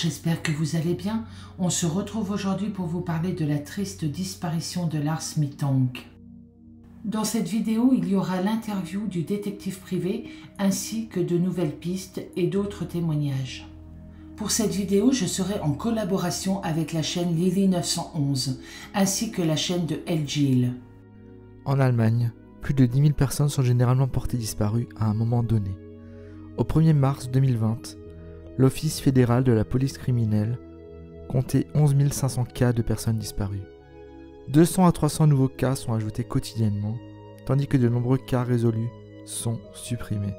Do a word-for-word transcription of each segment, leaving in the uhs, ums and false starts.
j'espère que vous allez bien. On se retrouve aujourd'hui pour vous parler de la triste disparition de Lars Mittank. Dans cette vidéo, il y aura l'interview du détective privé ainsi que de nouvelles pistes et d'autres témoignages. Pour cette vidéo, je serai en collaboration avec la chaîne Lily neuf cent onze ainsi que la chaîne de El Gil. En Allemagne, plus de dix mille personnes sont généralement portées disparues à un moment donné. Au premier mars deux mille vingt, l'Office fédéral de la police criminelle comptait onze mille cinq cents cas de personnes disparues. deux cents à trois cents nouveaux cas sont ajoutés quotidiennement, tandis que de nombreux cas résolus sont supprimés.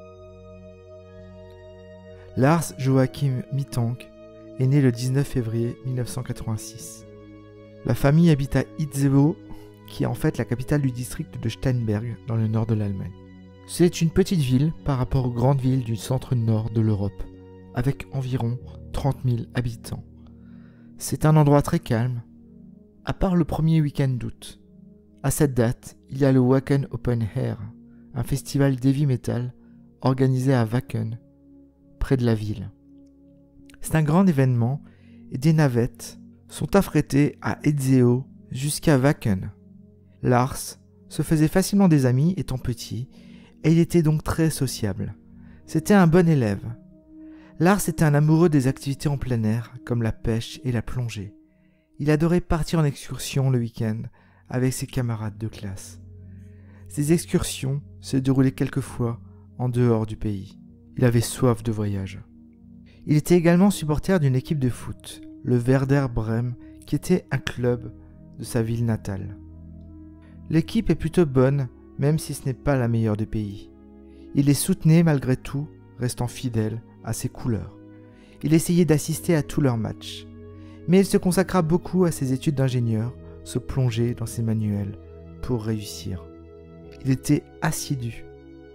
Lars Joachim Mittank est né le dix-neuf février mille neuf cent quatre-vingt-six. La famille habite à Itzehoe, qui est en fait la capitale du district de Steinberg, dans le nord de l'Allemagne. C'est une petite ville par rapport aux grandes villes du centre-nord de l'Europe, avec environ trente mille habitants. C'est un endroit très calme, à part le premier week-end d'août. À cette date, il y a le Wacken Open Air, un festival d'heavy metal organisé à Wacken, près de la ville. C'est un grand événement et des navettes sont affrétées à Itzehoe jusqu'à Wacken. Lars se faisait facilement des amis étant petit et il était donc très sociable. C'était un bon élève. Lars était un amoureux des activités en plein air comme la pêche et la plongée. Il adorait partir en excursion le week-end avec ses camarades de classe. Ces excursions se déroulaient quelquefois en dehors du pays. Il avait soif de voyage. Il était également supporter d'une équipe de foot, le Werder Brême, qui était un club de sa ville natale. L'équipe est plutôt bonne, même si ce n'est pas la meilleure des pays. Il les soutenait malgré tout, restant fidèle à ses couleurs. Il essayait d'assister à tous leurs matchs. Mais il se consacra beaucoup à ses études d'ingénieur, se plongeait dans ses manuels pour réussir. Il était assidu.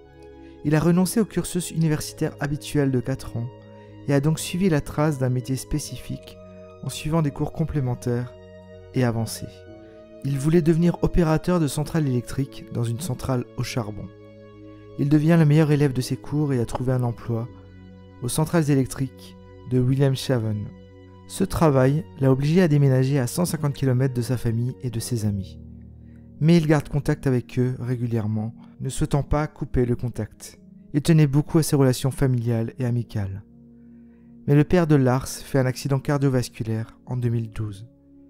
Il a renoncé au cursus universitaire habituel de quatre ans et a donc suivi la trace d'un métier spécifique en suivant des cours complémentaires et avancés. Il voulait devenir opérateur de centrale électrique dans une centrale au charbon. Il devient le meilleur élève de ses cours et a trouvé un emploi aux centrales électriques de Wilhelmshaven. Ce travail l'a obligé à déménager à cent cinquante kilomètres de sa famille et de ses amis. Mais il garde contact avec eux régulièrement, ne souhaitant pas couper le contact. Il tenait beaucoup à ses relations familiales et amicales. Mais le père de Lars fait un accident cardiovasculaire en deux mille douze.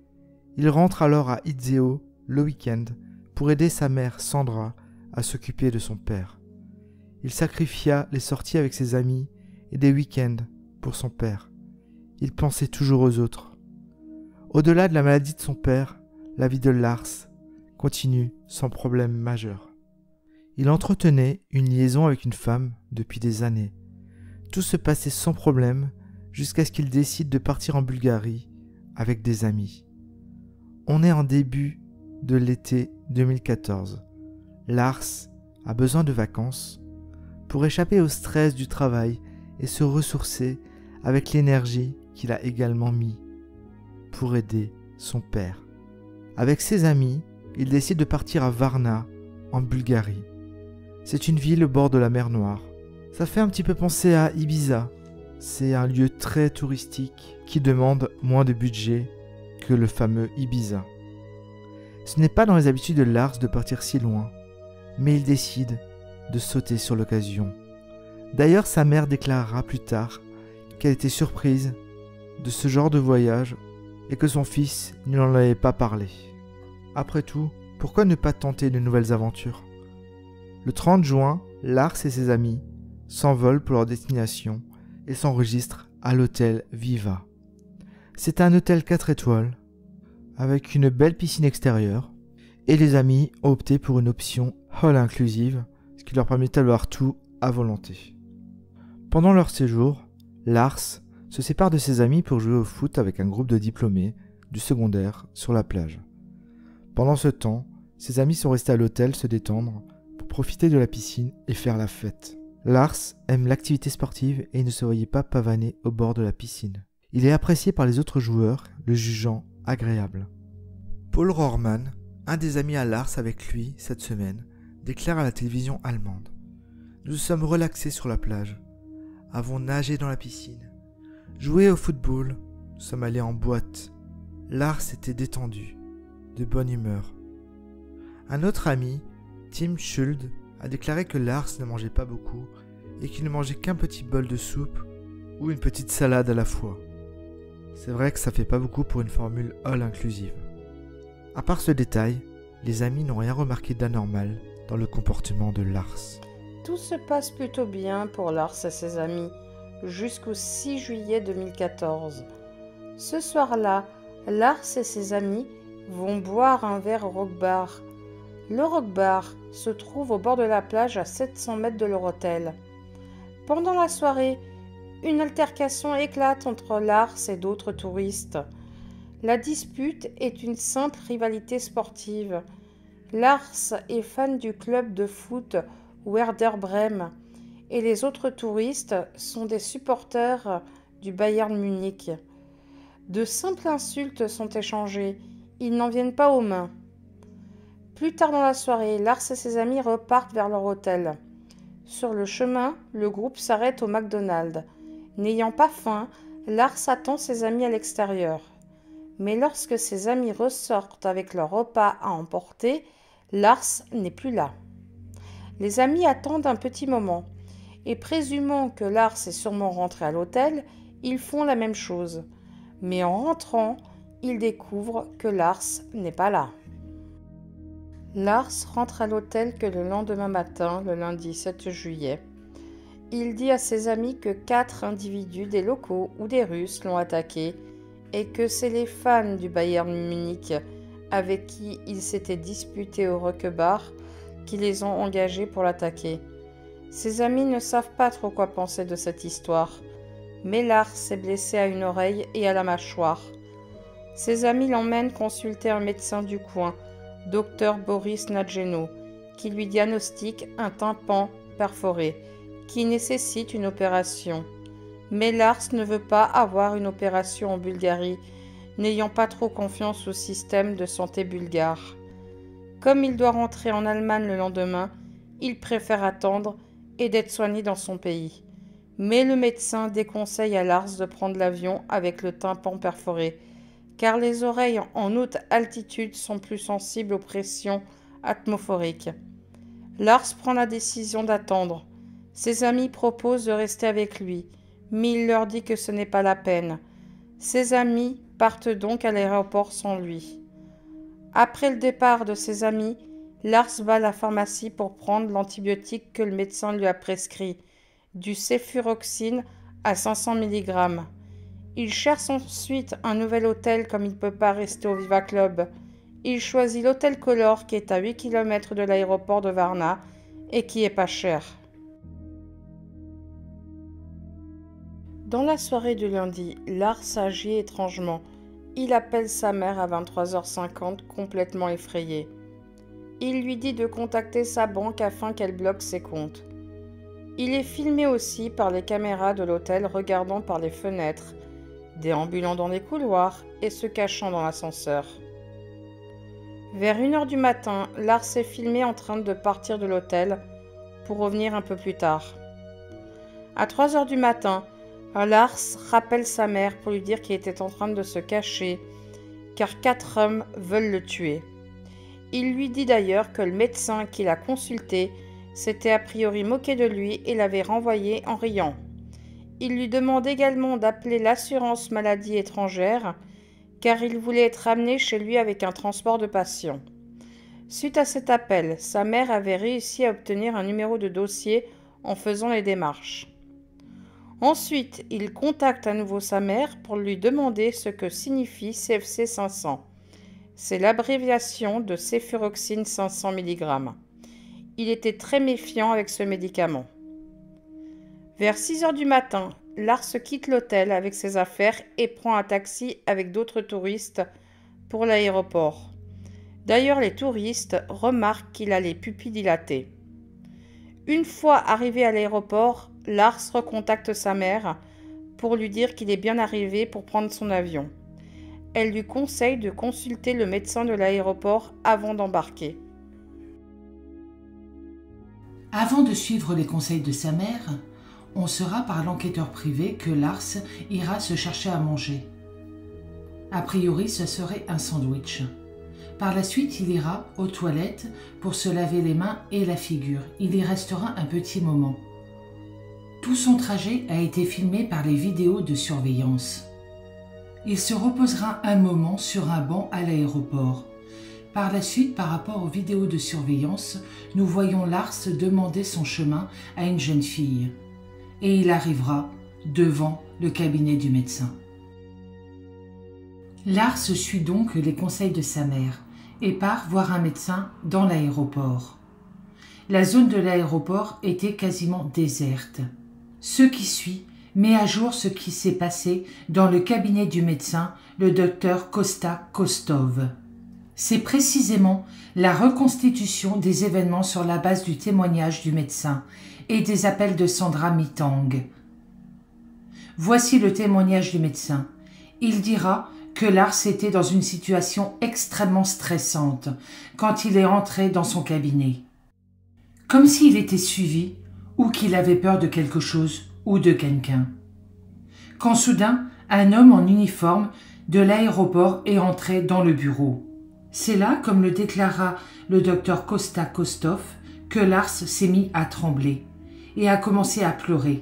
Il rentre alors à Itzehoe le week-end pour aider sa mère Sandra à s'occuper de son père. Il sacrifia les sorties avec ses amis et des week-ends pour son père. Il pensait toujours aux autres. Au-delà de la maladie de son père, la vie de Lars continue sans problème majeur. Il entretenait une liaison avec une femme depuis des années. Tout se passait sans problème jusqu'à ce qu'il décide de partir en Bulgarie avec des amis. On est en début de l'été deux mille quatorze. Lars a besoin de vacances pour échapper au stress du travail et se ressourcer avec l'énergie qu'il a également mis pour aider son père. Avec ses amis, il décide de partir à Varna, en Bulgarie. C'est une ville au bord de la mer Noire. Ça fait un petit peu penser à Ibiza. C'est un lieu très touristique qui demande moins de budget que le fameux Ibiza. Ce n'est pas dans les habitudes de Lars de partir si loin, mais il décide de sauter sur l'occasion. D'ailleurs, sa mère déclarera plus tard qu'elle était surprise de ce genre de voyage et que son fils ne lui en avait pas parlé. Après tout, pourquoi ne pas tenter de nouvelles aventures? Le trente juin, Lars et ses amis s'envolent pour leur destination et s'enregistrent à l'hôtel Viva. C'est un hôtel quatre étoiles avec une belle piscine extérieure et les amis ont opté pour une option all inclusive, ce qui leur permettait d'avoir tout à volonté. Pendant leur séjour, Lars se sépare de ses amis pour jouer au foot avec un groupe de diplômés du secondaire sur la plage. Pendant ce temps, ses amis sont restés à l'hôtel se détendre pour profiter de la piscine et faire la fête. Lars aime l'activité sportive et il ne se voyait pas pavaner au bord de la piscine. Il est apprécié par les autres joueurs, le jugeant agréable. Paul Rormann, un des amis à Lars avec lui cette semaine, déclare à la télévision allemande « Nous sommes relaxés sur la plage, avons nagé dans la piscine, joué au football nous sommes allés en boîte. Lars était détendu, de bonne humeur. Un autre ami, Tim Schuld, a déclaré que Lars ne mangeait pas beaucoup et qu'il ne mangeait qu'un petit bol de soupe ou une petite salade à la fois. C'est vrai que ça fait pas beaucoup pour une formule all inclusive. À part ce détail, les amis n'ont rien remarqué d'anormal dans le comportement de Lars. Tout se passe plutôt bien pour Lars et ses amis jusqu'au six juillet deux mille quatorze. Ce soir-là, Lars et ses amis vont boire un verre au Rock Bar. Le Rock Bar se trouve au bord de la plage à sept cents mètres de leur hôtel. Pendant la soirée, une altercation éclate entre Lars et d'autres touristes. La dispute est une simple rivalité sportive. Lars est fan du club de foot Werder Bremen et les autres touristes sont des supporters du Bayern Munich. De simples insultes sont échangées, ils n'en viennent pas aux mains. Plus tard dans la soirée, Lars et ses amis repartent vers leur hôtel. Sur le chemin, le groupe s'arrête au McDonald's. N'ayant pas faim, Lars attend ses amis à l'extérieur. Mais lorsque ses amis ressortent avec leur repas à emporter, Lars n'est plus là. Les amis attendent un petit moment, et présumant que Lars est sûrement rentré à l'hôtel, ils font la même chose. Mais en rentrant, ils découvrent que Lars n'est pas là. Lars rentre à l'hôtel que le lendemain matin, le lundi sept juillet. Il dit à ses amis que quatre individus, des locaux ou des Russes, l'ont attaqué et que c'est les fans du Bayern Munich avec qui il s'était disputé au Rock Bar qui les ont engagés pour l'attaquer. Ses amis ne savent pas trop quoi penser de cette histoire, mais Lars est blessé à une oreille et à la mâchoire. Ses amis l'emmènent consulter un médecin du coin, docteur Boris Nadjeno, qui lui diagnostique un tympan perforé, qui nécessite une opération. Mais Lars ne veut pas avoir une opération en Bulgarie, n'ayant pas trop confiance au système de santé bulgare. Comme il doit rentrer en Allemagne le lendemain, il préfère attendre et d'être soigné dans son pays. Mais le médecin déconseille à Lars de prendre l'avion avec le tympan perforé, car les oreilles en haute altitude sont plus sensibles aux pressions atmosphériques. Lars prend la décision d'attendre. Ses amis proposent de rester avec lui, mais il leur dit que ce n'est pas la peine. Ses amis partent donc à l'aéroport sans lui. Après le départ de ses amis, Lars va à la pharmacie pour prendre l'antibiotique que le médecin lui a prescrit, du céfuroxime à cinq cents milligrammes. Il cherche ensuite un nouvel hôtel comme il ne peut pas rester au Viva Club. Il choisit l'hôtel Color qui est à huit kilomètres de l'aéroport de Varna et qui est pas cher. Dans la soirée du lundi, Lars agit étrangement. Il appelle sa mère à vingt-trois heures cinquante, complètement effrayé. Il lui dit de contacter sa banque afin qu'elle bloque ses comptes. Il est filmé aussi par les caméras de l'hôtel regardant par les fenêtres, déambulant dans les couloirs et se cachant dans l'ascenseur. Vers une heure du matin, Lars est filmé en train de partir de l'hôtel pour revenir un peu plus tard. À trois heures du matin, Lars rappelle sa mère pour lui dire qu'il était en train de se cacher, car quatre hommes veulent le tuer. Il lui dit d'ailleurs que le médecin qui l'a consulté s'était a priori moqué de lui et l'avait renvoyé en riant. Il lui demande également d'appeler l'assurance maladie étrangère, car il voulait être amené chez lui avec un transport de patients. Suite à cet appel, sa mère avait réussi à obtenir un numéro de dossier en faisant les démarches. Ensuite, il contacte à nouveau sa mère pour lui demander ce que signifie C F C cinq cents. C'est l'abréviation de céfuroxime cinq cents milligrammes. Il était très méfiant avec ce médicament. Vers six heures du matin, Lars quitte l'hôtel avec ses affaires et prend un taxi avec d'autres touristes pour l'aéroport. D'ailleurs, les touristes remarquent qu'il a les pupilles dilatées. Une fois arrivé à l'aéroport, Lars recontacte sa mère pour lui dire qu'il est bien arrivé pour prendre son avion. Elle lui conseille de consulter le médecin de l'aéroport avant d'embarquer. Avant de suivre les conseils de sa mère, on saura par l'enquêteur privé que Lars ira se chercher à manger. A priori, ce serait un sandwich. Par la suite, il ira aux toilettes pour se laver les mains et la figure. Il y restera un petit moment. Tout son trajet a été filmé par les vidéos de surveillance. Il se reposera un moment sur un banc à l'aéroport. Par la suite, par rapport aux vidéos de surveillance, nous voyons Lars demander son chemin à une jeune fille. Et il arrivera devant le cabinet du médecin. Lars suit donc les conseils de sa mère et part voir un médecin dans l'aéroport. La zone de l'aéroport était quasiment déserte. Ce qui suit met à jour ce qui s'est passé dans le cabinet du médecin, le docteur Kosta Kostov. C'est précisément la reconstitution des événements sur la base du témoignage du médecin et des appels de Sandra Mitang. Voici le témoignage du médecin. Il dira que Lars était dans une situation extrêmement stressante quand il est entré dans son cabinet. Comme s'il était suivi ou qu'il avait peur de quelque chose ou de quelqu'un. Quand soudain, un homme en uniforme de l'aéroport est entré dans le bureau. C'est là, comme le déclara le docteur Kosta Kostov, que Lars s'est mis à trembler et a commencé à pleurer.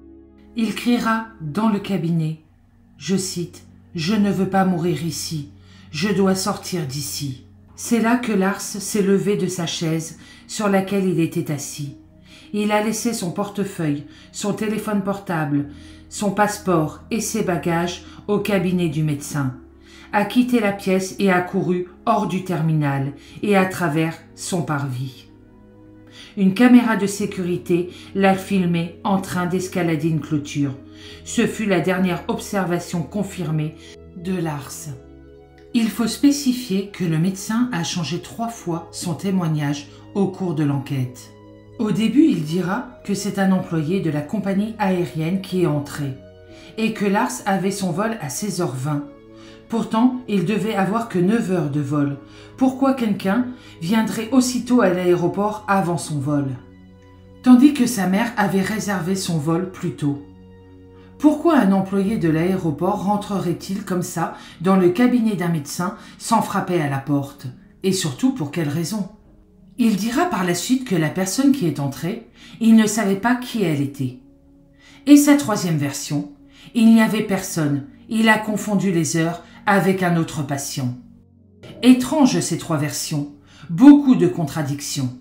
Il criera dans le cabinet, je cite, « Je ne veux pas mourir ici, je dois sortir d'ici ». C'est là que Lars s'est levé de sa chaise sur laquelle il était assis. Il a laissé son portefeuille, son téléphone portable, son passeport et ses bagages au cabinet du médecin, a quitté la pièce et a couru hors du terminal et à travers son parvis. Une caméra de sécurité l'a filmé en train d'escalader une clôture. Ce fut la dernière observation confirmée de Lars. Il faut spécifier que le médecin a changé trois fois son témoignage au cours de l'enquête. Au début, il dira que c'est un employé de la compagnie aérienne qui est entré et que Lars avait son vol à seize heures vingt. Pourtant, il devait avoir que neuf heures de vol. Pourquoi quelqu'un viendrait aussitôt à l'aéroport avant son vol? Tandis que sa mère avait réservé son vol plus tôt. Pourquoi un employé de l'aéroport rentrerait-il comme ça dans le cabinet d'un médecin sans frapper à la porte? Et surtout, pour quelle raison? Il dira par la suite que la personne qui est entrée, il ne savait pas qui elle était. Et sa troisième version, il n'y avait personne, il a confondu les heures avec un autre patient. Étrange ces trois versions, beaucoup de contradictions.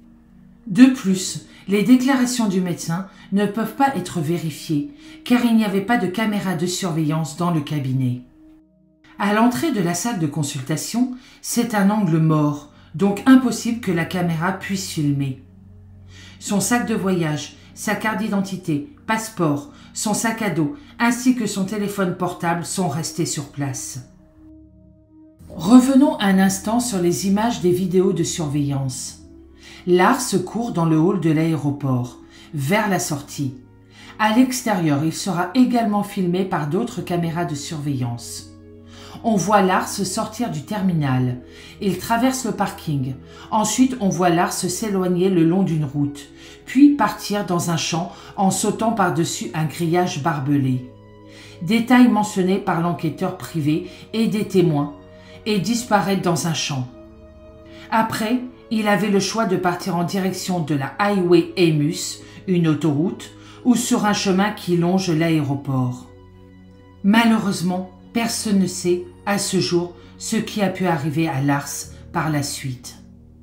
De plus, les déclarations du médecin ne peuvent pas être vérifiées car il n'y avait pas de caméra de surveillance dans le cabinet. À l'entrée de la salle de consultation, c'est un angle mort, donc impossible que la caméra puisse filmer. Son sac de voyage, sa carte d'identité, passeport, son sac à dos ainsi que son téléphone portable sont restés sur place. Revenons un instant sur les images des vidéos de surveillance. Lars court dans le hall de l'aéroport, vers la sortie. À l'extérieur, il sera également filmé par d'autres caméras de surveillance. On voit Lars sortir du terminal. Il traverse le parking. Ensuite, on voit Lars s'éloigner le long d'une route, puis partir dans un champ en sautant par-dessus un grillage barbelé. Détail mentionné par l'enquêteur privé et des témoins, et disparaître dans un champ. Après, il avait le choix de partir en direction de la Highway Amos, une autoroute, ou sur un chemin qui longe l'aéroport. Malheureusement, personne ne sait, à ce jour, ce qui a pu arriver à Lars par la suite.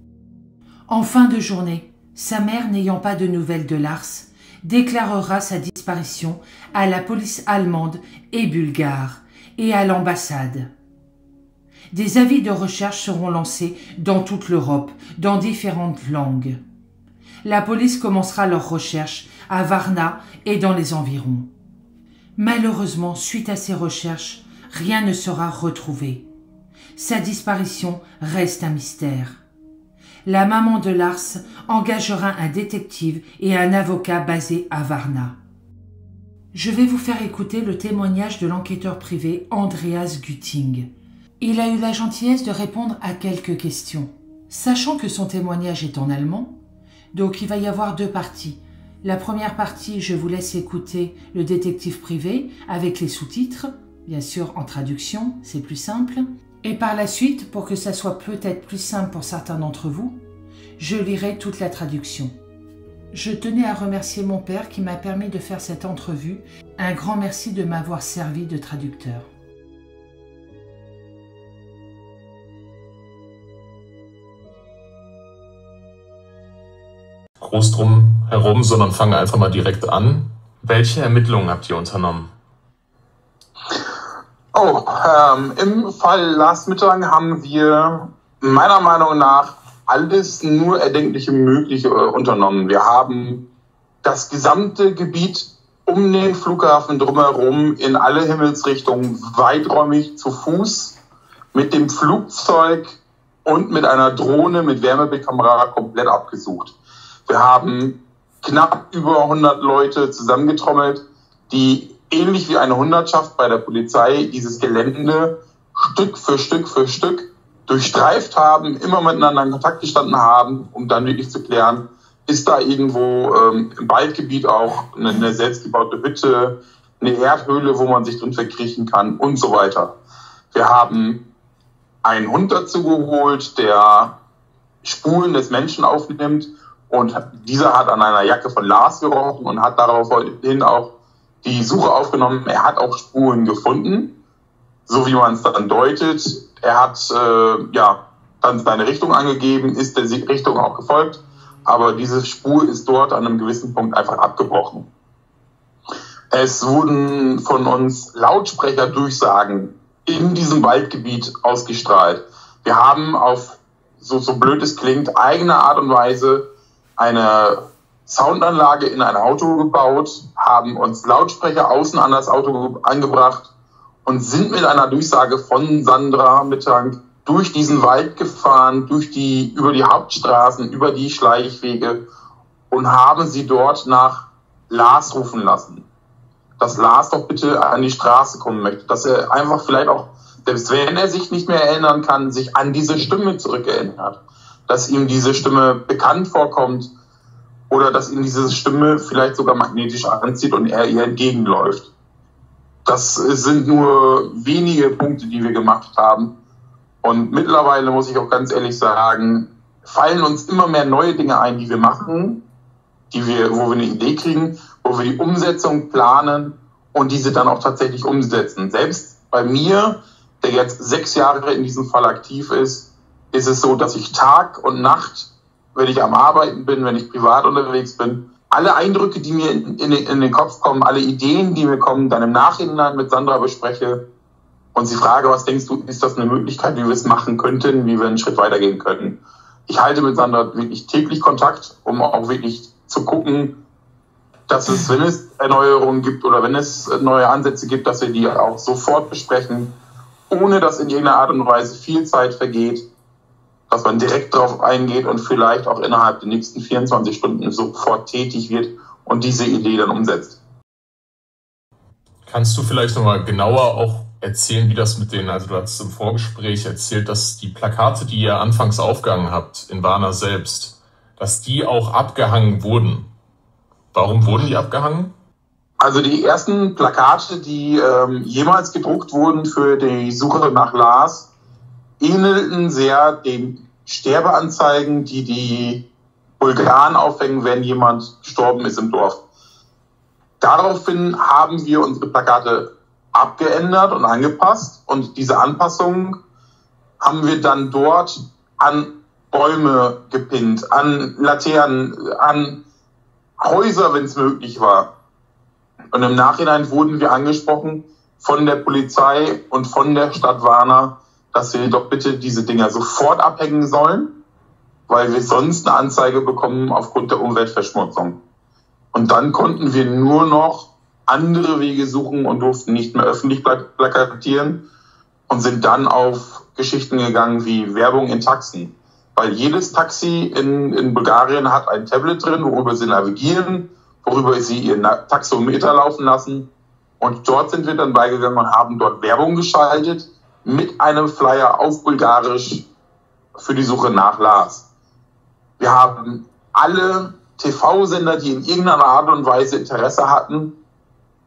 En fin de journée, sa mère, n'ayant pas de nouvelles de Lars, déclarera sa disparition à la police allemande et bulgare et à l'ambassade. Des avis de recherche seront lancés dans toute l'Europe, dans différentes langues. La police commencera leurs recherches à Varna et dans les environs. Malheureusement, suite à ces recherches, rien ne sera retrouvé. Sa disparition reste un mystère. La maman de Lars engagera un détective et un avocat basés à Varna. Je vais vous faire écouter le témoignage de l'enquêteur privé Andreas Güting. Il a eu la gentillesse de répondre à quelques questions. Sachant que son témoignage est en allemand, donc il va y avoir deux parties. La première partie, je vous laisse écouter le détective privé avec les sous-titres. bien sûr en traduction, c'est plus simple. Et par la suite, pour que ça soit peut-être plus simple pour certains d'entre vous, je lirai toute la traduction. Je tenais à remercier mon père qui m'a permis de faire cette entrevue. Un grand merci de m'avoir servi de traducteur. Groß drum herum, sondern fange einfach mal direkt an. Welche Ermittlungen habt ihr unternommen? Oh, ähm, im Fall Lars Mitterrand haben wir meiner Meinung nach alles nur erdenkliche Mögliche äh, unternommen. Wir haben das gesamte Gebiet um den Flughafen drumherum in alle Himmelsrichtungen weiträumig zu Fuß mit dem Flugzeug und mit einer Drohne mit Wärmebildkamera komplett abgesucht. Wir haben knapp über hundert Leute zusammengetrommelt, die ähnlich wie eine Hundertschaft bei der Polizei dieses Gelände Stück für Stück für Stück durchstreift haben, immer miteinander in Kontakt gestanden haben, um dann wirklich zu klären, ist da irgendwo ähm, im Waldgebiet auch eine, eine selbstgebaute Hütte, eine Erdhöhle, wo man sich drin verkriechen kann und so weiter. Wir haben einen Hund dazu geholt, der Spuren des Menschen aufnimmt, und dieser hat an einer Jacke von Lars gerochen und hat daraufhin auch die Suche aufgenommen. Er hat auch Spuren gefunden, so wie man es dann deutet. Er hat äh, ja dann seine Richtung angegeben, ist der Richtung auch gefolgt, aber diese Spur ist dort an einem gewissen Punkt einfach abgebrochen. Es wurden von uns Lautsprecherdurchsagen in diesem Waldgebiet ausgestrahlt. Wir haben auf, so, so blöd es klingt, eigene Art und Weise eine Soundanlage in ein Auto gebaut, haben uns Lautsprecher außen an das Auto angebracht und sind mit einer Durchsage von Sandra Mitterrand durch diesen Wald gefahren, durch die, über die Hauptstraßen, über die Schleichwege und haben sie dort nach Lars rufen lassen. Dass Lars doch bitte an die Straße kommen möchte, dass er einfach vielleicht auch, selbst wenn er sich nicht mehr erinnern kann, sich an diese Stimme zurückerinnert. Dass ihm diese Stimme bekannt vorkommt oder dass ihm diese Stimme vielleicht sogar magnetisch anzieht und er ihr entgegenläuft. Das sind nur wenige Punkte, die wir gemacht haben. Und mittlerweile, muss ich auch ganz ehrlich sagen, fallen uns immer mehr neue Dinge ein, die wir machen, die wir, wo wir eine Idee kriegen, wo wir die Umsetzung planen und diese dann auch tatsächlich umsetzen. Selbst bei mir, der jetzt sechs Jahre in diesem Fall aktiv ist, ist es so, dass ich Tag und Nacht, wenn ich am Arbeiten bin, wenn ich privat unterwegs bin, alle Eindrücke, die mir in, in, in den Kopf kommen, alle Ideen, die mir kommen, dann im Nachhinein mit Sandra bespreche und sie frage, was denkst du, ist das eine Möglichkeit, wie wir es machen könnten, wie wir einen Schritt weitergehen könnten. Ich halte mit Sandra wirklich täglich Kontakt, um auch wirklich zu gucken, dass es, wenn es Erneuerungen gibt oder wenn es neue Ansätze gibt, dass wir die auch sofort besprechen, ohne dass in irgendeiner Art und Weise viel Zeit vergeht, dass man direkt darauf eingeht und vielleicht auch innerhalb der nächsten vierundzwanzig Stunden sofort tätig wird und diese Idee dann umsetzt. Kannst du vielleicht nochmal genauer auch erzählen, wie das mit den, also du hast im Vorgespräch erzählt, dass die Plakate, die ihr anfangs aufgehangen habt, in Varna selbst, dass die auch abgehangen wurden. Warum wurden die abgehangen? Also die ersten Plakate, die ähm, jemals gedruckt wurden für die Suche nach Lars, ähnelten sehr den Sterbeanzeigen, die die Bulgaren aufhängen, wenn jemand gestorben ist im Dorf. Daraufhin haben wir unsere Plakate abgeändert und angepasst und diese Anpassungen haben wir dann dort an Bäume gepinnt, an Laternen, an Häuser, wenn es möglich war. Und im Nachhinein wurden wir angesprochen von der Polizei und von der Stadt Varna, dass wir doch bitte diese Dinger sofort abhängen sollen, weil wir sonst eine Anzeige bekommen aufgrund der Umweltverschmutzung. Und dann konnten wir nur noch andere Wege suchen und durften nicht mehr öffentlich plakatieren und sind dann auf Geschichten gegangen wie Werbung in Taxen. Weil jedes Taxi in, in Bulgarien hat ein Tablet drin, worüber sie navigieren, worüber sie ihren Taxometer laufen lassen. Und dort sind wir dann beigegangen und haben dort Werbung geschaltet mit einem Flyer auf Bulgarisch für die Suche nach Lars. Wir haben alle T V-Sender, die in irgendeiner Art und Weise Interesse hatten,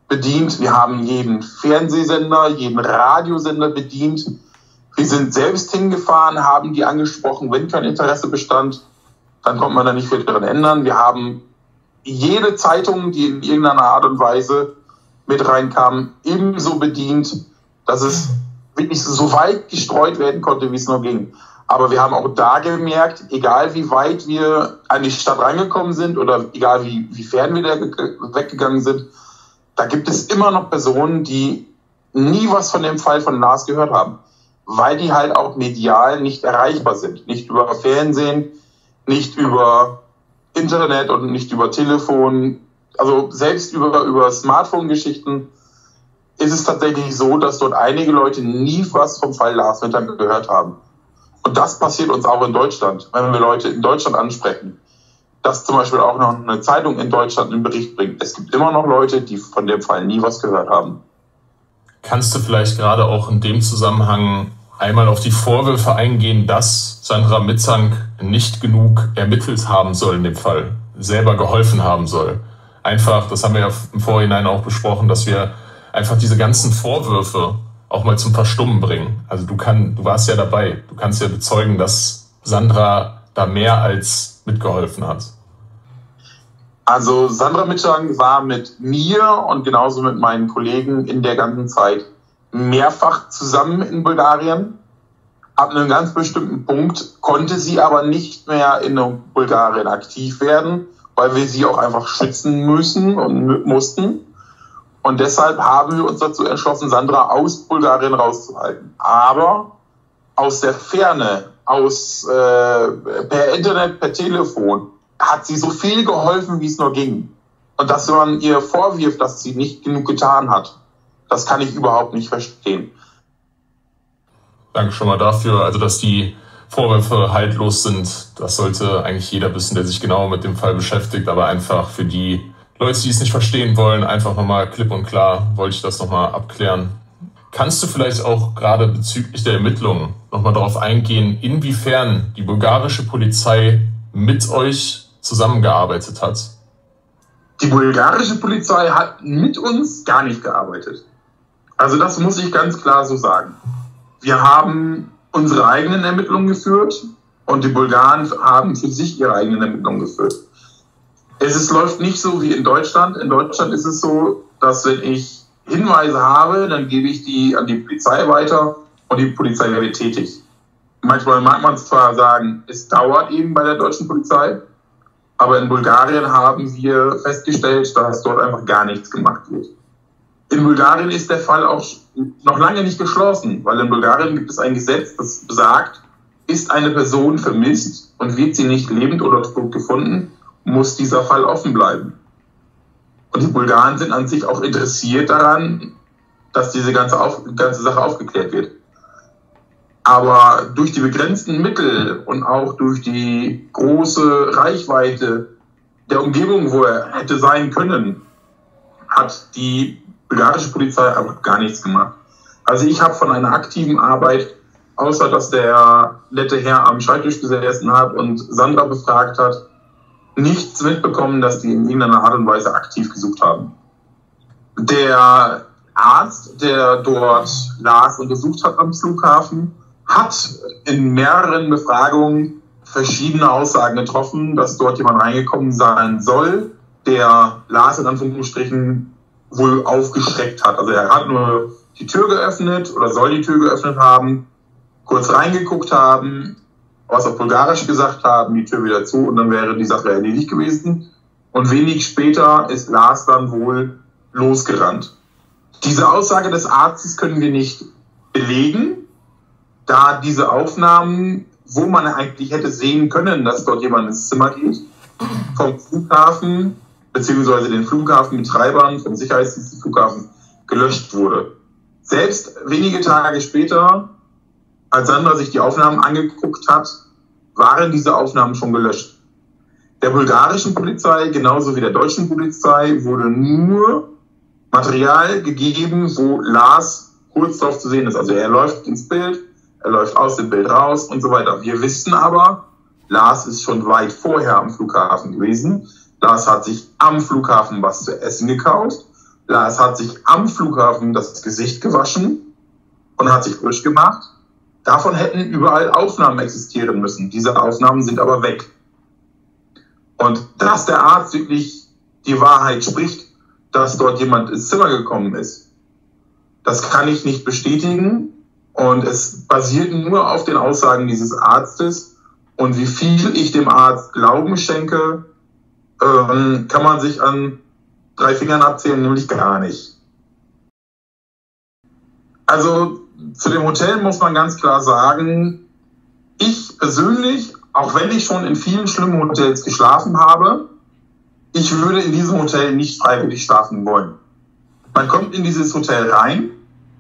bedient. Wir haben jeden Fernsehsender, jeden Radiosender bedient. Wir sind selbst hingefahren, haben die angesprochen, wenn kein Interesse bestand, dann konnte man da nicht viel daran ändern. Wir haben jede Zeitung, die in irgendeiner Art und Weise mit reinkam, ebenso bedient, dass es wirklich so weit gestreut werden konnte, wie es nur ging. Aber wir haben auch da gemerkt, egal wie weit wir an die Stadt reingekommen sind oder egal wie, wie fern wir da weggegangen sind, da gibt es immer noch Personen, die nie was von dem Fall von Lars gehört haben, weil die halt auch medial nicht erreichbar sind. Nicht über Fernsehen, nicht über Internet und nicht über Telefon. Also selbst über, über Smartphone-Geschichten ist es tatsächlich so, dass dort einige Leute nie was vom Fall Lars Mittag gehört haben. Und das passiert uns auch in Deutschland, wenn wir Leute in Deutschland ansprechen. Dass zum Beispiel auch noch eine Zeitung in Deutschland einen Bericht bringt. Es gibt immer noch Leute, die von dem Fall nie was gehört haben. Kannst du vielleicht gerade auch in dem Zusammenhang einmal auf die Vorwürfe eingehen, dass Sandra Mitzank nicht genug ermittelt haben soll in dem Fall, selber geholfen haben soll? Einfach, das haben wir ja im Vorhinein auch besprochen, dass wir einfach diese ganzen Vorwürfe auch mal zum Verstummen bringen. Also du kann, du warst ja dabei, du kannst ja bezeugen, dass Sandra da mehr als mitgeholfen hat. Also Sandra Mitzank war mit mir und genauso mit meinen Kollegen in der ganzen Zeit mehrfach zusammen in Bulgarien. Ab einem ganz bestimmten Punkt konnte sie aber nicht mehr in Bulgarien aktiv werden, weil wir sie auch einfach schützen müssen und mussten. Und deshalb haben wir uns dazu entschlossen, Sandra aus Bulgarien rauszuhalten. Aber aus der Ferne, aus äh, per Internet, per Telefon, hat sie so viel geholfen, wie es nur ging. Und dass man ihr vorwirft, dass sie nicht genug getan hat, das kann ich überhaupt nicht verstehen. Danke schon mal dafür. Also, dass die Vorwürfe haltlos sind, das sollte eigentlich jeder wissen, der sich genau mit dem Fall beschäftigt. Aber einfach für die Leute, die es nicht verstehen wollen, einfach nochmal klipp und klar, wollte ich das nochmal abklären. Kannst du vielleicht auch gerade bezüglich der Ermittlungen nochmal darauf eingehen, inwiefern die bulgarische Polizei mit euch zusammengearbeitet hat? Die bulgarische Polizei hat mit uns gar nicht gearbeitet. Also das muss ich ganz klar so sagen. Wir haben unsere eigenen Ermittlungen geführt und die Bulgaren haben für sich ihre eigenen Ermittlungen geführt. Es ist, läuft nicht so wie in Deutschland. In Deutschland ist es so, dass wenn ich Hinweise habe, dann gebe ich die an die Polizei weiter und die Polizei wird tätig. Manchmal mag man zwar sagen, es dauert eben bei der deutschen Polizei, aber in Bulgarien haben wir festgestellt, dass dort einfach gar nichts gemacht wird. In Bulgarien ist der Fall auch noch lange nicht geschlossen, weil in Bulgarien gibt es ein Gesetz, das besagt, ist eine Person vermisst und wird sie nicht lebend oder tot gefunden, muss dieser Fall offen bleiben. Und die Bulgaren sind an sich auch interessiert daran, dass diese ganze, auf, ganze Sache aufgeklärt wird. Aber durch die begrenzten Mittel und auch durch die große Reichweite der Umgebung, wo er hätte sein können, hat die bulgarische Polizei einfach gar nichts gemacht. Also ich habe von einer aktiven Arbeit, außer dass der nette Herr am Schreibtisch gesessen hat und Sandra befragt hat, nichts mitbekommen, dass die in irgendeiner Art und Weise aktiv gesucht haben. Der Arzt, der dort Lars untersucht hat am Flughafen, hat in mehreren Befragungen verschiedene Aussagen getroffen, dass dort jemand reingekommen sein soll, der Lars in Anführungsstrichen wohl aufgeschreckt hat. Also er hat nur die Tür geöffnet oder soll die Tür geöffnet haben, kurz reingeguckt haben, was auf Bulgarisch gesagt haben, die Tür wieder zu und dann wäre die Sache erledigt gewesen. Und wenig später ist Lars dann wohl losgerannt. Diese Aussage des Arztes können wir nicht belegen, da diese Aufnahmen, wo man eigentlich hätte sehen können, dass dort jemand ins Zimmer geht, vom Flughafen beziehungsweise den Flughafenbetreibern, vom Sicherheitsdienst des Flughafens gelöscht wurde. Selbst wenige Tage später, als Sandra sich die Aufnahmen angeguckt hat, waren diese Aufnahmen schon gelöscht. Der bulgarischen Polizei, genauso wie der deutschen Polizei, wurde nur Material gegeben, wo Lars kurz drauf zu sehen ist. Also er läuft ins Bild, er läuft aus dem Bild raus und so weiter. Wir wissen aber, Lars ist schon weit vorher am Flughafen gewesen. Lars hat sich am Flughafen was zu essen gekauft. Lars hat sich am Flughafen das Gesicht gewaschen und hat sich frisch gemacht. Davon hätten überall Aufnahmen existieren müssen. Diese Aufnahmen sind aber weg. Und dass der Arzt wirklich die Wahrheit spricht, dass dort jemand ins Zimmer gekommen ist, das kann ich nicht bestätigen. Und es basiert nur auf den Aussagen dieses Arztes. Und wie viel ich dem Arzt Glauben schenke, ähm, kann man sich an drei Fingern abzählen, nämlich gar nicht. Also zu dem Hotel muss man ganz klar sagen, ich persönlich, auch wenn ich schon in vielen schlimmen Hotels geschlafen habe, ich würde in diesem Hotel nicht freiwillig schlafen wollen. Man kommt in dieses Hotel rein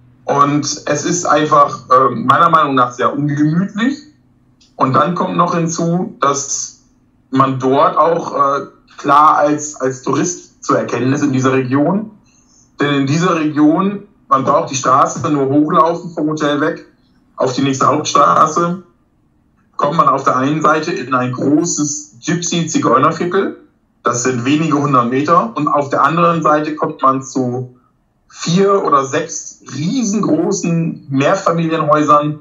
und es ist einfach äh, meiner Meinung nach sehr ungemütlich. Und dann kommt noch hinzu, dass man dort auch äh, klar als, als Tourist zu erkennen ist in dieser Region. Denn in dieser Region, man braucht die Straße nur hochlaufen vom Hotel weg auf die nächste Hauptstraße, kommt man auf der einen Seite in ein großes Gypsy-Zigeunerviertel. Das sind wenige hundert Meter. Und auf der anderen Seite kommt man zu vier oder sechs riesengroßen Mehrfamilienhäusern,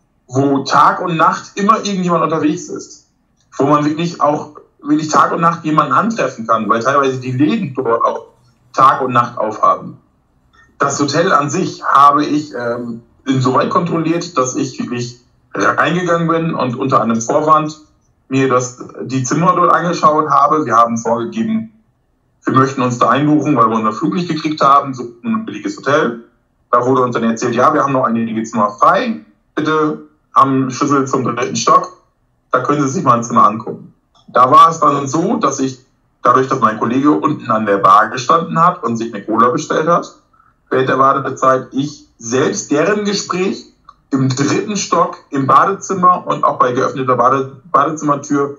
wo Tag und Nacht immer irgendjemand unterwegs ist. Wo man wirklich auch wirklich Tag und Nacht jemanden antreffen kann, weil teilweise die Läden dort auch Tag und Nacht aufhaben. Das Hotel an sich habe ich ähm, insoweit kontrolliert, dass ich wirklich reingegangen bin und unter einem Vorwand mir das, die Zimmer dort angeschaut habe. Wir haben vorgegeben, wir möchten uns da einbuchen, weil wir unseren Flug nicht gekriegt haben, so ein billiges Hotel. Da wurde uns dann erzählt, ja, wir haben noch einige Zimmer frei. Bitte am Schlüssel zum dritten Stock. Da können Sie sich mal ein Zimmer angucken. Da war es dann so, dass ich, dadurch, dass mein Kollege unten an der Bar gestanden hat und sich eine Cola bestellt hat, während der Wartezeit, ich selbst deren Gespräch im dritten Stock im Badezimmer und auch bei geöffneter Bade Badezimmertür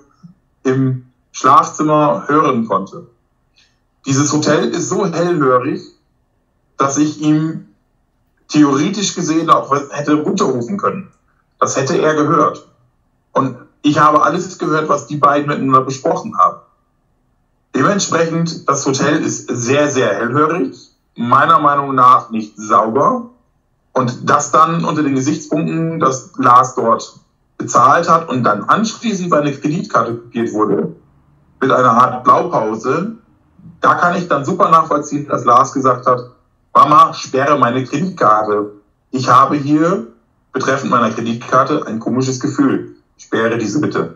im Schlafzimmer hören konnte. Dieses Hotel ist so hellhörig, dass ich ihm theoretisch gesehen auch hätte runterrufen können. Das hätte er gehört. Und ich habe alles gehört, was die beiden miteinander besprochen haben. Dementsprechend, das Hotel ist sehr, sehr hellhörig, meiner Meinung nach nicht sauber. Und das dann unter den Gesichtspunkten, dass Lars dort bezahlt hat und dann anschließend seine Kreditkarte kopiert wurde, mit einer Art Blaupause, da kann ich dann super nachvollziehen, dass Lars gesagt hat, Mama, sperre meine Kreditkarte. Ich habe hier betreffend meiner Kreditkarte ein komisches Gefühl. Sperre diese bitte.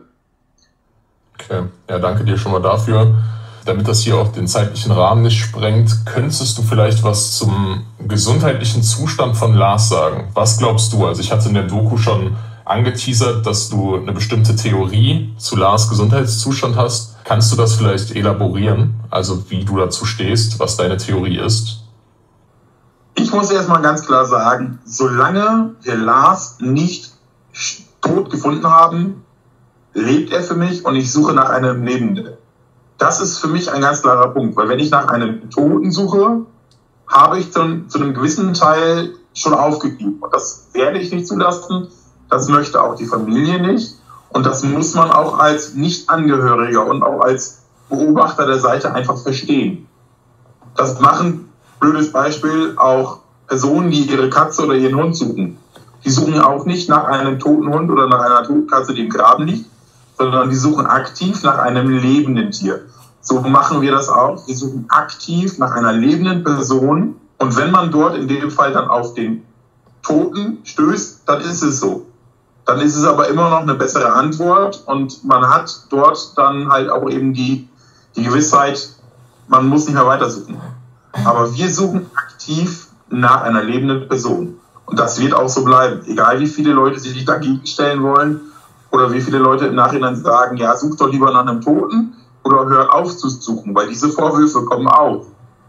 Okay, ja, danke dir schon mal dafür. Damit das hier auch den zeitlichen Rahmen nicht sprengt, könntest du vielleicht was zum gesundheitlichen Zustand von Lars sagen? Was glaubst du? Also ich hatte in der Doku schon angeteasert, dass du eine bestimmte Theorie zu Lars Gesundheitszustand hast. Kannst du das vielleicht elaborieren? Also wie du dazu stehst, was deine Theorie ist? Ich muss erstmal ganz klar sagen, solange wir Lars nicht tot gefunden haben, lebt er für mich und ich suche nach einem Lebenden. Das ist für mich ein ganz klarer Punkt, weil wenn ich nach einem Toten suche, habe ich zu, zu einem gewissen Teil schon aufgegeben. Und das werde ich nicht zulassen, das möchte auch die Familie nicht. Und das muss man auch als Nicht-Angehöriger und auch als Beobachter der Seite einfach verstehen. Das machen, blödes Beispiel, auch Personen, die ihre Katze oder ihren Hund suchen. Die suchen auch nicht nach einem toten Hund oder nach einer toten Katze, die im Graben liegt, sondern die suchen aktiv nach einem lebenden Tier. So machen wir das auch. Wir suchen aktiv nach einer lebenden Person. Und wenn man dort in dem Fall dann auf den Toten stößt, dann ist es so. Dann ist es aber immer noch eine bessere Antwort und man hat dort dann halt auch eben die, die Gewissheit, man muss nicht mehr weitersuchen. Aber wir suchen aktiv nach einer lebenden Person. Und das wird auch so bleiben. Egal wie viele Leute sich dagegen stellen wollen, oder wie viele Leute im Nachhinein sagen, ja, such doch lieber nach einem Toten oder hör auf zu suchen, weil diese Vorwürfe kommen auf.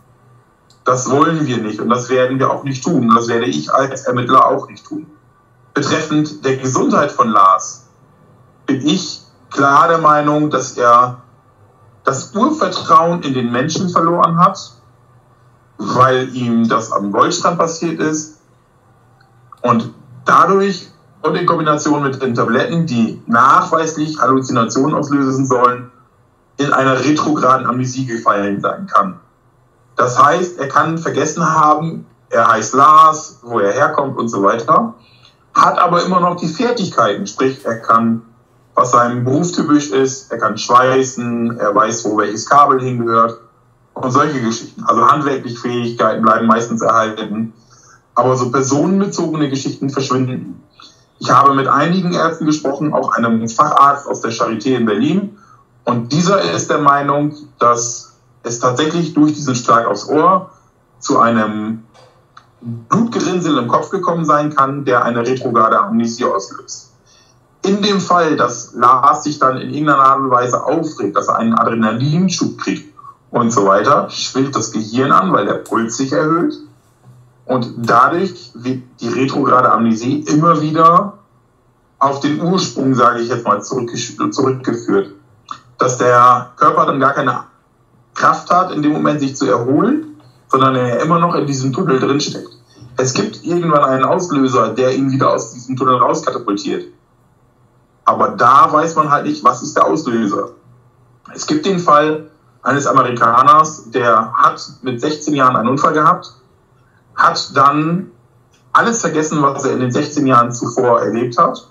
Das wollen wir nicht und das werden wir auch nicht tun. Das werde ich als Ermittler auch nicht tun. Betreffend der Gesundheit von Lars bin ich klar der Meinung, dass er das Urvertrauen in den Menschen verloren hat, weil ihm das am Goldstrand passiert ist und dadurch und in Kombination mit den Tabletten, die nachweislich Halluzinationen auslösen sollen, in einer retrograden Amnesie gefallen sein kann. Das heißt, er kann vergessen haben, er heißt Lars, wo er herkommt und so weiter, hat aber immer noch die Fertigkeiten, sprich, er kann, was seinem Beruf typisch ist, er kann schweißen, er weiß, wo welches Kabel hingehört und solche Geschichten. Also handwerkliche Fähigkeiten bleiben meistens erhalten, aber so personenbezogene Geschichten verschwinden. Ich habe mit einigen Ärzten gesprochen, auch einem Facharzt aus der Charité in Berlin, und dieser ist der Meinung, dass es tatsächlich durch diesen Schlag aufs Ohr zu einem Blutgerinnsel im Kopf gekommen sein kann, der eine retrograde Amnesie auslöst. In dem Fall, dass Lars sich dann in irgendeiner Art und Weise aufregt, dass er einen Adrenalinschub kriegt und so weiter, schwillt das Gehirn an, weil der Puls sich erhöht. Und dadurch wird die retrograde Amnesie immer wieder auf den Ursprung, sage ich jetzt mal, zurückgeführt. Dass der Körper dann gar keine Kraft hat, in dem Moment sich zu erholen, sondern er immer noch in diesem Tunnel drin steckt. Es gibt irgendwann einen Auslöser, der ihn wieder aus diesem Tunnel rauskatapultiert. Aber da weiß man halt nicht, was ist der Auslöser. Es gibt den Fall eines Amerikaners, der hat mit sechzehn Jahren einen Unfall gehabt, hat dann alles vergessen, was er in den sechzehn Jahren zuvor erlebt hat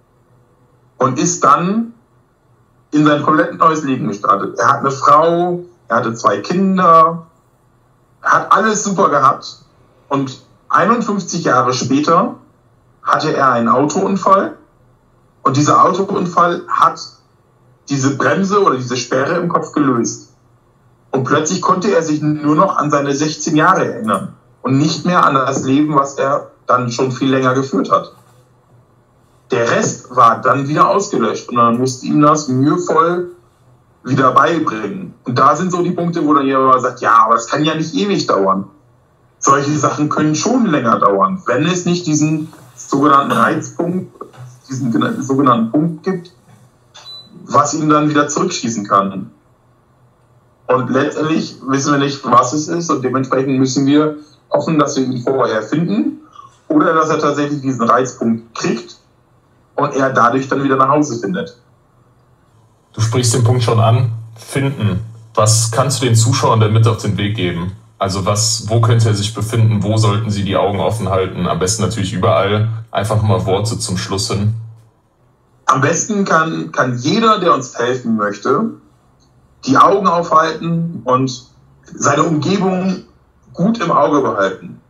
und ist dann in sein komplett neues Leben gestartet. Er hat eine Frau, er hatte zwei Kinder, er hat alles super gehabt und einundfünfzig Jahre später hatte er einen Autounfall und dieser Autounfall hat diese Bremse oder diese Sperre im Kopf gelöst. Und plötzlich konnte er sich nur noch an seine sechzehn Jahre erinnern und nicht mehr an das Leben, was er dann schon viel länger geführt hat. Der Rest war dann wieder ausgelöscht und man musste ihm das mühevoll wieder beibringen. Und da sind so die Punkte, wo dann jemand sagt, ja, aber das kann ja nicht ewig dauern. Solche Sachen können schon länger dauern, wenn es nicht diesen sogenannten Reizpunkt, diesen sogenannten Punkt gibt, was ihn dann wieder zurückschießen kann. Und letztendlich wissen wir nicht, was es ist und dementsprechend müssen wir hoffen, dass wir ihn vorher finden oder dass er tatsächlich diesen Reizpunkt kriegt und er dadurch dann wieder nach Hause findet. Du sprichst den Punkt schon an, finden. Was kannst du den Zuschauern denn mit auf den Weg geben? Also was, wo könnte er sich befinden? Wo sollten sie die Augen offen halten? Am besten natürlich überall. Einfach mal Worte zum Schluss hin. Am besten kann, kann jeder, der uns helfen möchte, die Augen aufhalten und seine Umgebung gut im Auge behalten.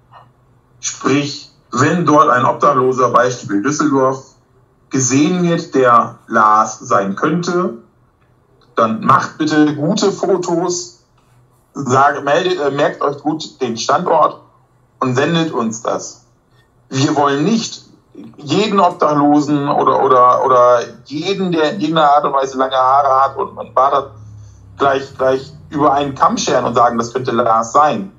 Sprich, wenn dort ein Obdachloser, Beispiel Düsseldorf, gesehen wird, der Lars sein könnte, dann macht bitte gute Fotos, sage, meldet, äh, merkt euch gut den Standort und sendet uns das. Wir wollen nicht jeden Obdachlosen oder, oder, oder jeden, der in irgendeiner Art und Weise lange Haare hat und einen Bart hat, gleich, gleich über einen Kamm scheren und sagen, das könnte Lars sein.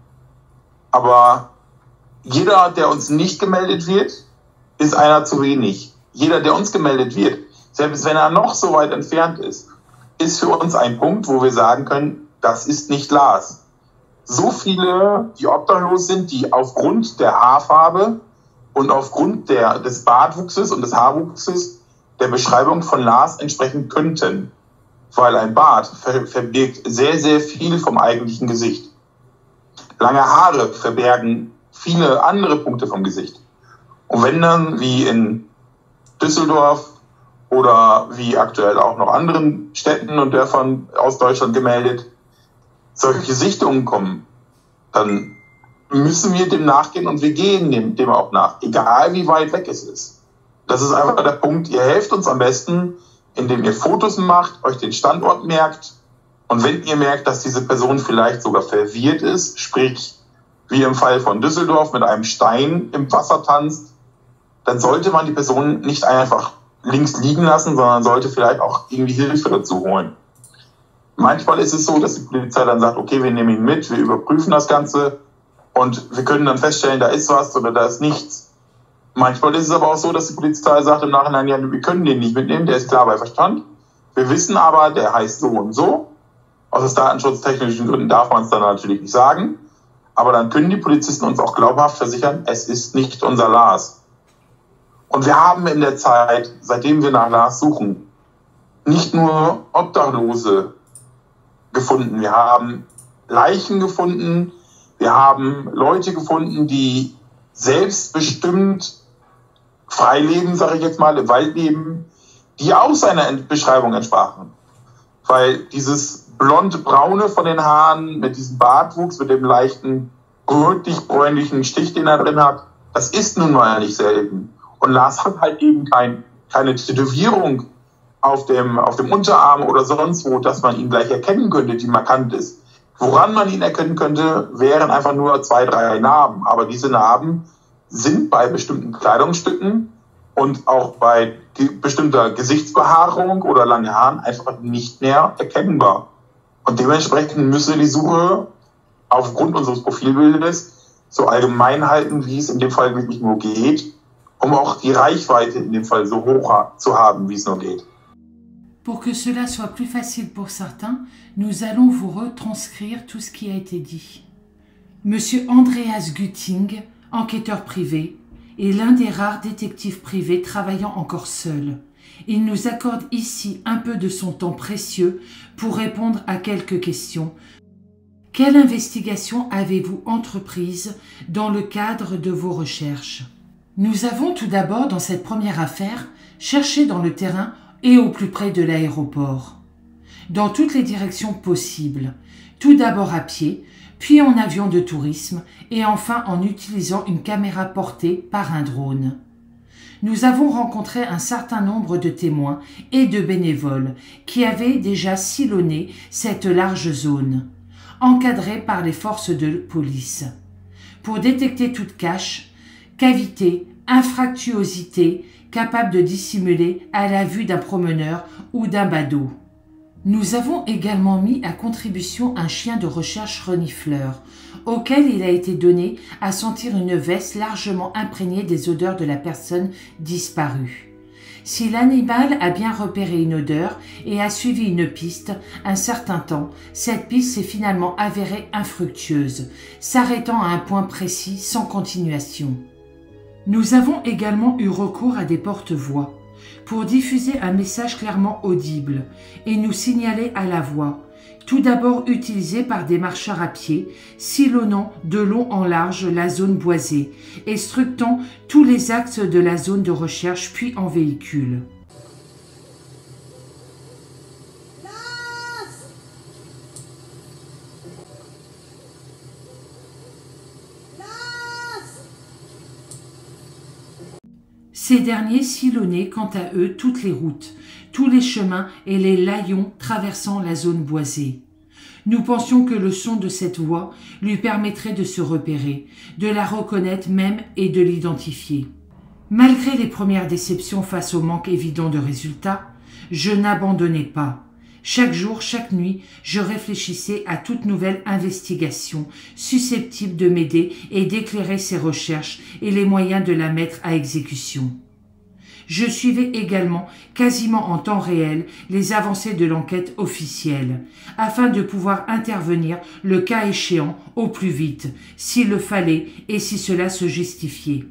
Aber jeder, der uns nicht gemeldet wird, ist einer zu wenig. Jeder, der uns gemeldet wird, selbst wenn er noch so weit entfernt ist, ist für uns ein Punkt, wo wir sagen können, das ist nicht Lars. So viele, die obdachlos sind, die aufgrund der Haarfarbe und aufgrund der, des Bartwuchses und des Haarwuchses der Beschreibung von Lars entsprechen könnten. Weil ein Bart ver- verbirgt sehr, sehr viel vom eigentlichen Gesicht. Lange Haare verbergen viele andere Punkte vom Gesicht. Und wenn dann, wie in Düsseldorf oder wie aktuell auch noch anderen Städten und Dörfern aus Deutschland gemeldet, solche Sichtungen kommen, dann müssen wir dem nachgehen und wir gehen dem, dem auch nach, egal wie weit weg es ist. Das ist einfach der Punkt, ihr helft uns am besten, indem ihr Fotos macht, euch den Standort merkt und wenn ihr merkt, dass diese Person vielleicht sogar verwirrt ist, sprich wie im Fall von Düsseldorf mit einem Stein im Wasser tanzt, dann sollte man die Person nicht einfach links liegen lassen, sondern sollte vielleicht auch irgendwie Hilfe dazu holen. Manchmal ist es so, dass die Polizei dann sagt, okay, wir nehmen ihn mit, wir überprüfen das Ganze und wir können dann feststellen, da ist was oder da ist nichts. Manchmal ist es aber auch so, dass die Polizei sagt im Nachhinein, ja, wir können den nicht mitnehmen, der ist klar bei Verstand. Wir wissen aber, der heißt so und so. Aus datenschutztechnischen Gründen darf man es dann natürlich nicht sagen. Aber dann können die Polizisten uns auch glaubhaft versichern, es ist nicht unser Lars. Und wir haben in der Zeit, seitdem wir nach Lars suchen, nicht nur Obdachlose gefunden. Wir haben Leichen gefunden, Wir haben Leute gefunden, die selbstbestimmt frei leben, sage ich jetzt mal, im Wald leben, die auch seiner Beschreibung entsprachen. Weil dieses blond-braune von den Haaren mit diesem Bartwuchs, mit dem leichten rötlich-bräunlichen Stich, den er drin hat, das ist nun mal nicht selten. Und Lars hat halt eben kein, keine Tätowierung auf dem, auf dem Unterarm oder sonst wo, dass man ihn gleich erkennen könnte, die markant ist. Woran man ihn erkennen könnte, wären einfach nur zwei, drei Narben. Aber diese Narben sind bei bestimmten Kleidungsstücken und auch bei ge- bestimmter Gesichtsbehaarung oder langen Haaren einfach nicht mehr erkennbar. Und dementsprechend müssen wir die Suche aufgrund unseres Profilbildes so allgemein halten, wie es in dem Fall wirklich nur geht, um auch die Reichweite in dem Fall so hoch ha- zu haben, wie es nur geht. Pour que cela soit plus facile pour certains, nous allons vous retranscrire tout ce qui a été dit. Monsieur Andreas Güting, enquêteur privé, est l'un des rares détectives privés travaillant encore seul. Il nous accorde ici un peu de son temps précieux pour répondre à quelques questions. Quelle investigation avez-vous entreprise dans le cadre de vos recherches? Nous avons tout d'abord, dans cette première affaire, cherché dans le terrain et au plus près de l'aéroport, dans toutes les directions possibles, tout d'abord à pied, puis en avion de tourisme et enfin en utilisant une caméra portée par un drone. Nous avons rencontré un certain nombre de témoins et de bénévoles qui avaient déjà sillonné cette large zone, encadrée par les forces de police, pour détecter toute cache, cavité, infractuosité capable de dissimuler à la vue d'un promeneur ou d'un badaud. Nous avons également mis à contribution un chien de recherche renifleur, auquel il a été donné à sentir une veste largement imprégnée des odeurs de la personne disparue. Si l'animal a bien repéré une odeur et a suivi une piste un certain temps, cette piste s'est finalement avérée infructueuse, s'arrêtant à un point précis sans continuation. Nous avons également eu recours à des porte-voix pour diffuser un message clairement audible et nous signaler à la voix, tout d'abord utilisé par des marcheurs à pied, sillonnant de long en large la zone boisée et scrutant tous les axes de la zone de recherche puis en véhicule. Ces derniers sillonnaient quant à eux toutes les routes, tous les chemins et les laillons traversant la zone boisée. Nous pensions que le son de cette voix lui permettrait de se repérer, de la reconnaître même et de l'identifier. Malgré les premières déceptions face au manque évident de résultats, je n'abandonnais pas. Chaque jour, chaque nuit, je réfléchissais à toute nouvelle investigation susceptible de m'aider et d'éclairer ses recherches et les moyens de la mettre à exécution. Je suivais également, quasiment en temps réel, les avancées de l'enquête officielle, afin de pouvoir intervenir le cas échéant au plus vite, s'il le fallait et si cela se justifiait.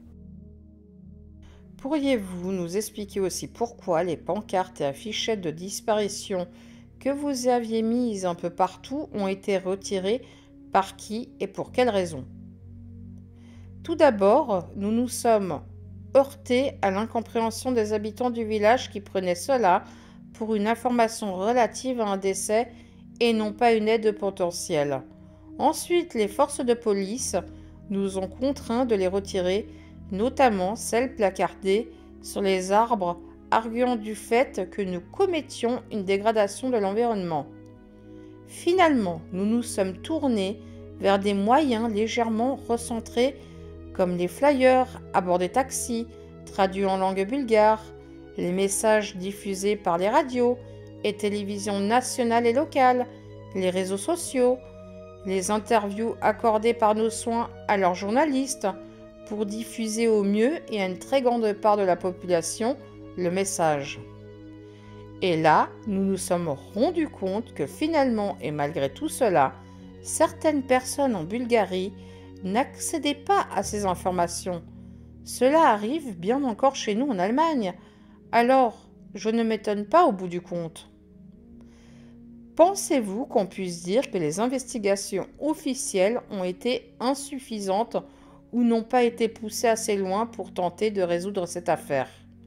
Pourriez-vous nous expliquer aussi pourquoi les pancartes et affichettes de disparition que vous aviez mises un peu partout ont été retirées, par qui et pour quelles raisons? Tout d'abord, nous nous sommes heurtés à l'incompréhension des habitants du village qui prenaient cela pour une information relative à un décès et non pas une aide potentielle. Ensuite, les forces de police nous ont contraints de les retirer, notamment celles placardées sur les arbres, arguant du fait que nous commettions une dégradation de l'environnement. Finalement, nous nous sommes tournés vers des moyens légèrement recentrés comme les flyers à bord des taxis, traduits en langue bulgare, les messages diffusés par les radios et télévisions nationales et locales, les réseaux sociaux, les interviews accordées par nos soins à leurs journalistes, pour diffuser au mieux et à une très grande part de la population le message. Et là, nous nous sommes rendus compte que finalement, et malgré tout cela, certaines personnes en Bulgarie n'accédaient pas à ces informations. Cela arrive bien encore chez nous en Allemagne. Alors, je ne m'étonne pas au bout du compte. Pensez-vous qu'on puisse dire que les investigations officielles ont été insuffisantes ou n'ont pas été poussées assez loin pour tenter de résoudre cette affaire?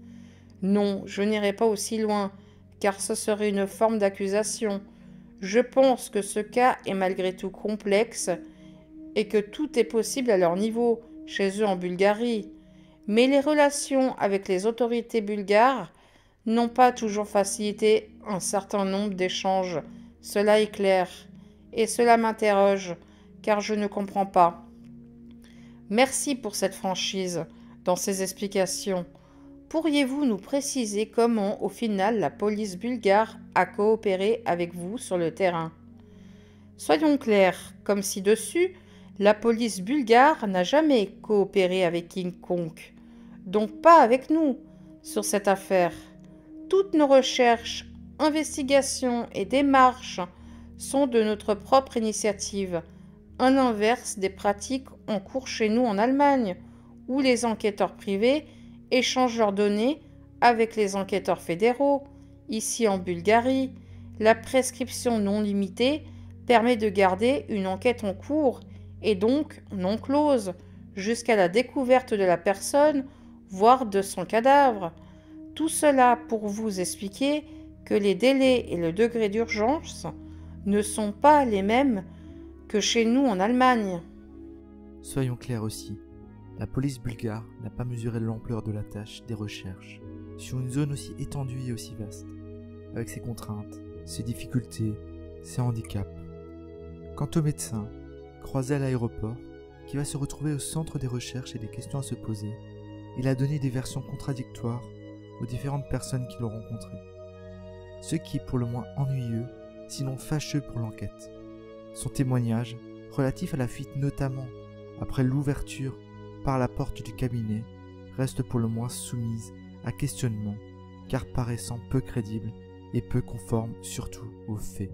Non, je n'irai pas aussi loin, car ce serait une forme d'accusation. Je pense que ce cas est malgré tout complexe et que tout est possible à leur niveau, chez eux en Bulgarie. Mais les relations avec les autorités bulgares n'ont pas toujours facilité un certain nombre d'échanges. Cela est clair, et cela m'interroge, car je ne comprends pas. Merci pour cette franchise dans ces explications. Pourriez-vous nous préciser comment, au final, la police bulgare a coopéré avec vous sur le terrain? Soyons clairs, comme ci-dessus, la police bulgare n'a jamais coopéré avec quiconque, donc pas avec nous, sur cette affaire. Toutes nos recherches, investigations et démarches sont de notre propre initiative, à l'inverse des pratiques en cours chez nous en Allemagne, où les enquêteurs privés échangent leurs données avec les enquêteurs fédéraux. Ici en Bulgarie, la prescription non limitée permet de garder une enquête en cours et donc non close jusqu'à la découverte de la personne, voire de son cadavre. Tout cela pour vous expliquer que les délais et le degré d'urgence ne sont pas les mêmes que chez nous en Allemagne. Soyons clairs aussi, la police bulgare n'a pas mesuré l'ampleur de la tâche des recherches sur une zone aussi étendue et aussi vaste, avec ses contraintes, ses difficultés, ses handicaps. Quant au médecin, croisé à l'aéroport, qui va se retrouver au centre des recherches et des questions à se poser, il a donné des versions contradictoires aux différentes personnes qui l'ont rencontré, ce qui est pour le moins ennuyeux, sinon fâcheux pour l'enquête. Son témoignage, relatif à la fuite notamment après l'ouverture par la porte du cabinet, reste pour le moins soumise à questionnement, car paraissant peu crédible et peu conforme surtout aux faits.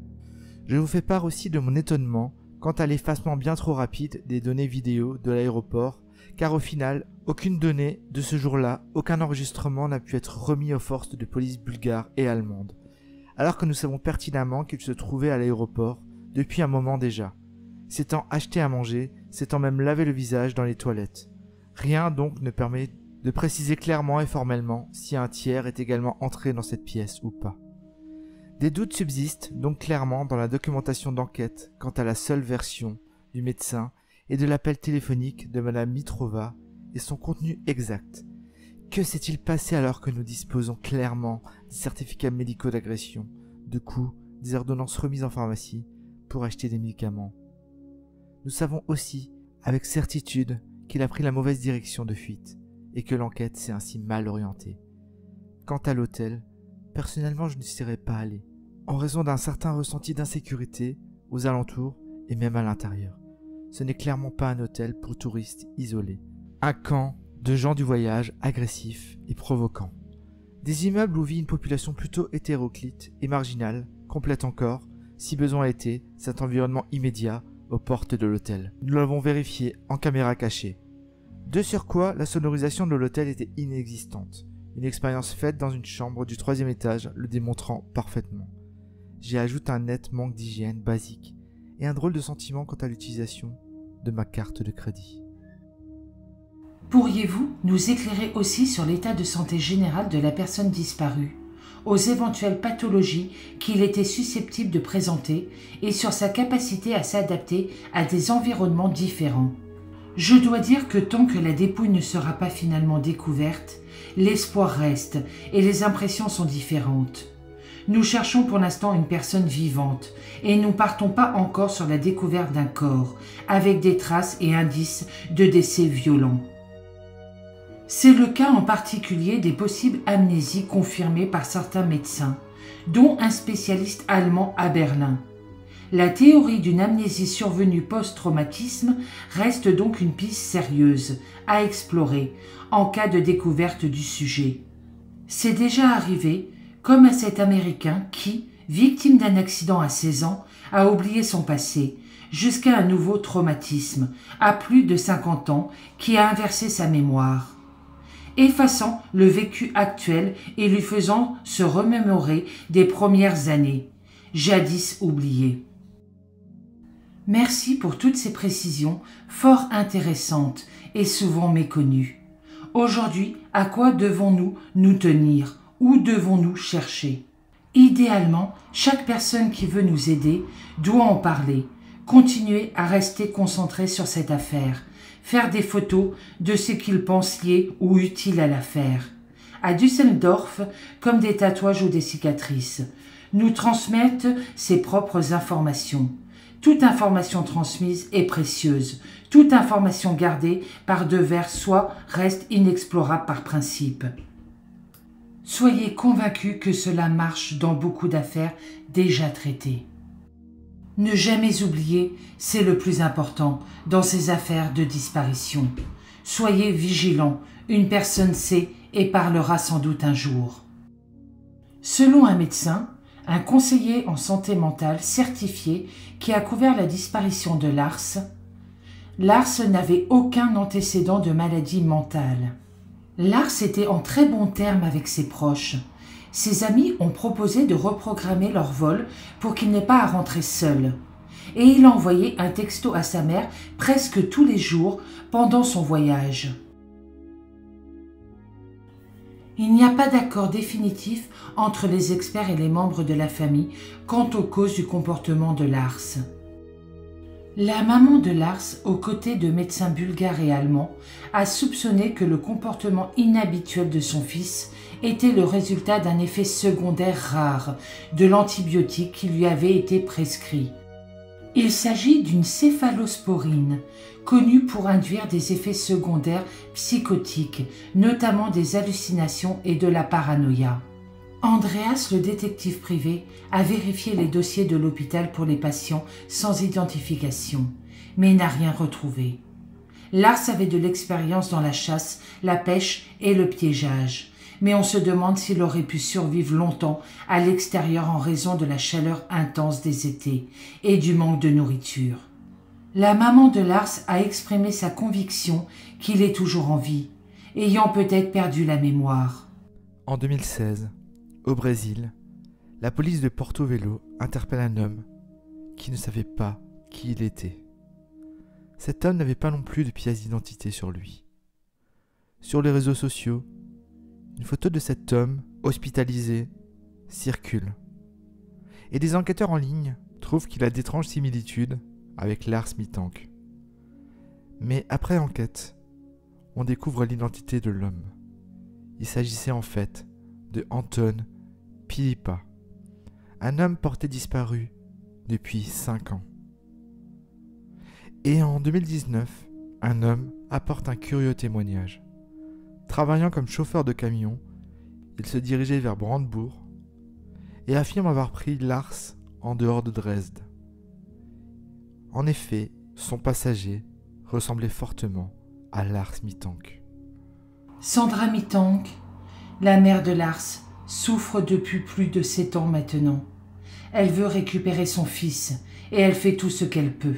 Je vous fais part aussi de mon étonnement quant à l'effacement bien trop rapide des données vidéo de l'aéroport, car au final, aucune donnée de ce jour-là, aucun enregistrement n'a pu être remis aux forces de police bulgares et allemandes, alors que nous savons pertinemment qu'il se trouvait à l'aéroport depuis un moment déjà, s'étant acheté à manger, s'étant même lavé le visage dans les toilettes. Rien donc ne permet de préciser clairement et formellement si un tiers est également entré dans cette pièce ou pas. Des doutes subsistent donc clairement dans la documentation d'enquête quant à la seule version du médecin et de l'appel téléphonique de Madame Mitrova et son contenu exact. Que s'est-il passé alors que nous disposons clairement des certificats médicaux d'agression, de coups, des ordonnances remises en pharmacie pour acheter des médicaments? Nous savons aussi, avec certitude, qu'il a pris la mauvaise direction de fuite et que l'enquête s'est ainsi mal orientée. Quant à l'hôtel, personnellement je ne serais pas allé, en raison d'un certain ressenti d'insécurité aux alentours et même à l'intérieur. Ce n'est clairement pas un hôtel pour touristes isolés. Un camp de gens du voyage agressifs et provoquants. Des immeubles où vit une population plutôt hétéroclite et marginale complètent encore, si besoin était, cet environnement immédiat aux portes de l'hôtel. Nous l'avons vérifié en caméra cachée. De surcroît, la sonorisation de l'hôtel était inexistante. Une expérience faite dans une chambre du troisième étage le démontrant parfaitement. J'y ajoute un net manque d'hygiène basique et un drôle de sentiment quant à l'utilisation de ma carte de crédit. Pourriez-vous nous éclairer aussi sur l'état de santé général de la personne disparue, aux éventuelles pathologies qu'il était susceptible de présenter et sur sa capacité à s'adapter à des environnements différents? Je dois dire que tant que la dépouille ne sera pas finalement découverte, l'espoir reste et les impressions sont différentes. Nous cherchons pour l'instant une personne vivante et nous partons pas encore sur la découverte d'un corps avec des traces et indices de décès violents. C'est le cas en particulier des possibles amnésies confirmées par certains médecins, dont un spécialiste allemand à Berlin. La théorie d'une amnésie survenue post-traumatisme reste donc une piste sérieuse à explorer en cas de découverte du sujet. C'est déjà arrivé, comme à cet Américain qui, victime d'un accident à seize ans, a oublié son passé, jusqu'à un nouveau traumatisme, à plus de cinquante ans, qui a inversé sa mémoire, effaçant le vécu actuel et lui faisant se remémorer des premières années. jadis oubliés. Merci pour toutes ces précisions fort intéressantes et souvent méconnues. Aujourd'hui, à quoi devons-nous nous tenir? Où devons-nous chercher? Idéalement, chaque personne qui veut nous aider doit en parler, continuer à rester concentré sur cette affaire, faire des photos de ce qu'il pense lié ou utile à l'affaire. À Düsseldorf, comme des tatouages ou des cicatrices, nous transmettre ses propres informations. Toute information transmise est précieuse. Toute information gardée par devers soi reste inexplorable par principe. Soyez convaincus que cela marche dans beaucoup d'affaires déjà traitées. Ne jamais oublier, c'est le plus important dans ces affaires de disparition. Soyez vigilants, une personne sait et parlera sans doute un jour. Selon un médecin, un conseiller en santé mentale certifié qui a couvert la disparition de Lars, Lars n'avait aucun antécédent de maladie mentale. Lars était en très bons termes avec ses proches. Ses amis ont proposé de reprogrammer leur vol pour qu'il n'ait pas à rentrer seul. Et il a envoyé un texto à sa mère presque tous les jours pendant son voyage. Il n'y a pas d'accord définitif entre les experts et les membres de la famille quant aux causes du comportement de Lars. La maman de Lars, aux côtés de médecins bulgares et allemands, a soupçonné que le comportement inhabituel de son fils était le résultat d'un effet secondaire rare de l'antibiotique qui lui avait été prescrit. Il s'agit d'une céphalosporine, connue pour induire des effets secondaires psychotiques, notamment des hallucinations et de la paranoïa. Andreas, le détective privé, a vérifié les dossiers de l'hôpital pour les patients sans identification, mais n'a rien retrouvé. Lars avait de l'expérience dans la chasse, la pêche et le piégeage, mais on se demande s'il aurait pu survivre longtemps à l'extérieur en raison de la chaleur intense des étés et du manque de nourriture. La maman de Lars a exprimé sa conviction qu'il est toujours en vie, ayant peut-être perdu la mémoire. En deux mille seize, au Brésil, la police de Porto Velho interpelle un homme qui ne savait pas qui il était. Cet homme n'avait pas non plus de pièce d'identité sur lui. Sur les réseaux sociaux, une photo de cet homme, hospitalisé, circule. Et des enquêteurs en ligne trouvent qu'il a d'étranges similitudes avec Lars Mittank. Mais après enquête, on découvre l'identité de l'homme. Il s'agissait en fait de Anton Pilipa, un homme porté disparu depuis cinq ans. Et en deux mille dix-neuf, un homme apporte un curieux témoignage. Travaillant comme chauffeur de camion, il se dirigeait vers Brandebourg et affirme avoir pris Lars en dehors de Dresde. En effet, son passager ressemblait fortement à Lars Mittank. Sandra Mittank, la mère de Lars, souffre depuis plus de sept ans maintenant. Elle veut récupérer son fils et elle fait tout ce qu'elle peut.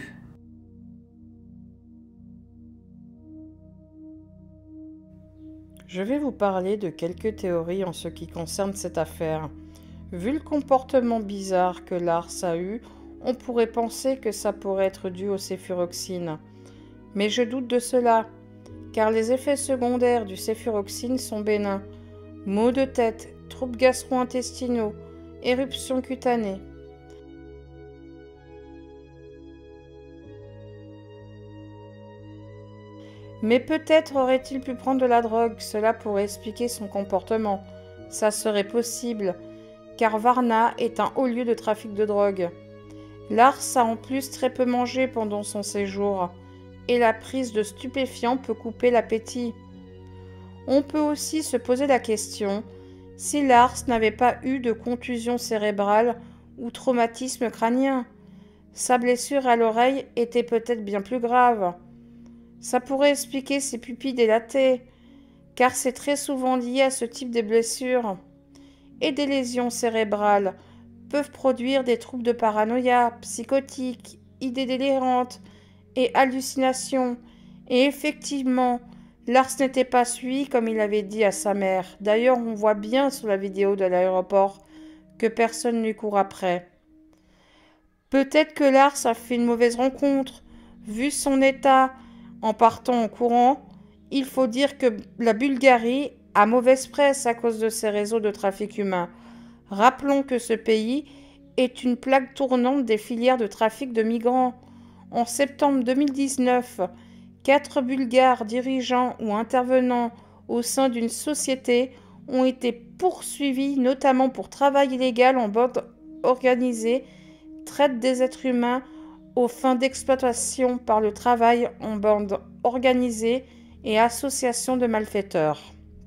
Je vais vous parler de quelques théories en ce qui concerne cette affaire. Vu le comportement bizarre que Lars a eu, on pourrait penser que ça pourrait être dû au céfuroxine. Mais je doute de cela, car les effets secondaires du céfuroxine sont bénins. Maux de tête, troubles gastro-intestinaux, éruptions cutanées. Mais peut-être aurait-il pu prendre de la drogue, cela pourrait expliquer son comportement. Ça serait possible, car Varna est un haut lieu de trafic de drogue. Lars a en plus très peu mangé pendant son séjour, et la prise de stupéfiants peut couper l'appétit. On peut aussi se poser la question si Lars n'avait pas eu de contusion cérébrale ou traumatisme crânien. Sa blessure à l'oreille était peut-être bien plus grave. Ça pourrait expliquer ses pupilles dilatées, car c'est très souvent lié à ce type de blessure. Et des lésions cérébrales peuvent produire des troubles de paranoïa, psychotiques, idées délirantes et hallucinations. Et effectivement, Lars n'était pas suivi comme il avait dit à sa mère. D'ailleurs, on voit bien sur la vidéo de l'aéroport que personne ne lui court après. Peut-être que Lars a fait une mauvaise rencontre. Vu son état en partant en courant, il faut dire que la Bulgarie a mauvaise presse à cause de ses réseaux de trafic humain. Rappelons que ce pays est une plaque tournante des filières de trafic de migrants. En septembre deux mille dix-neuf, quatre Bulgares dirigeants ou intervenants au sein d'une société ont été poursuivis notamment pour travail illégal en bande organisée, traite des êtres humains aux fins d'exploitation par le travail en bande organisée et association de malfaiteurs.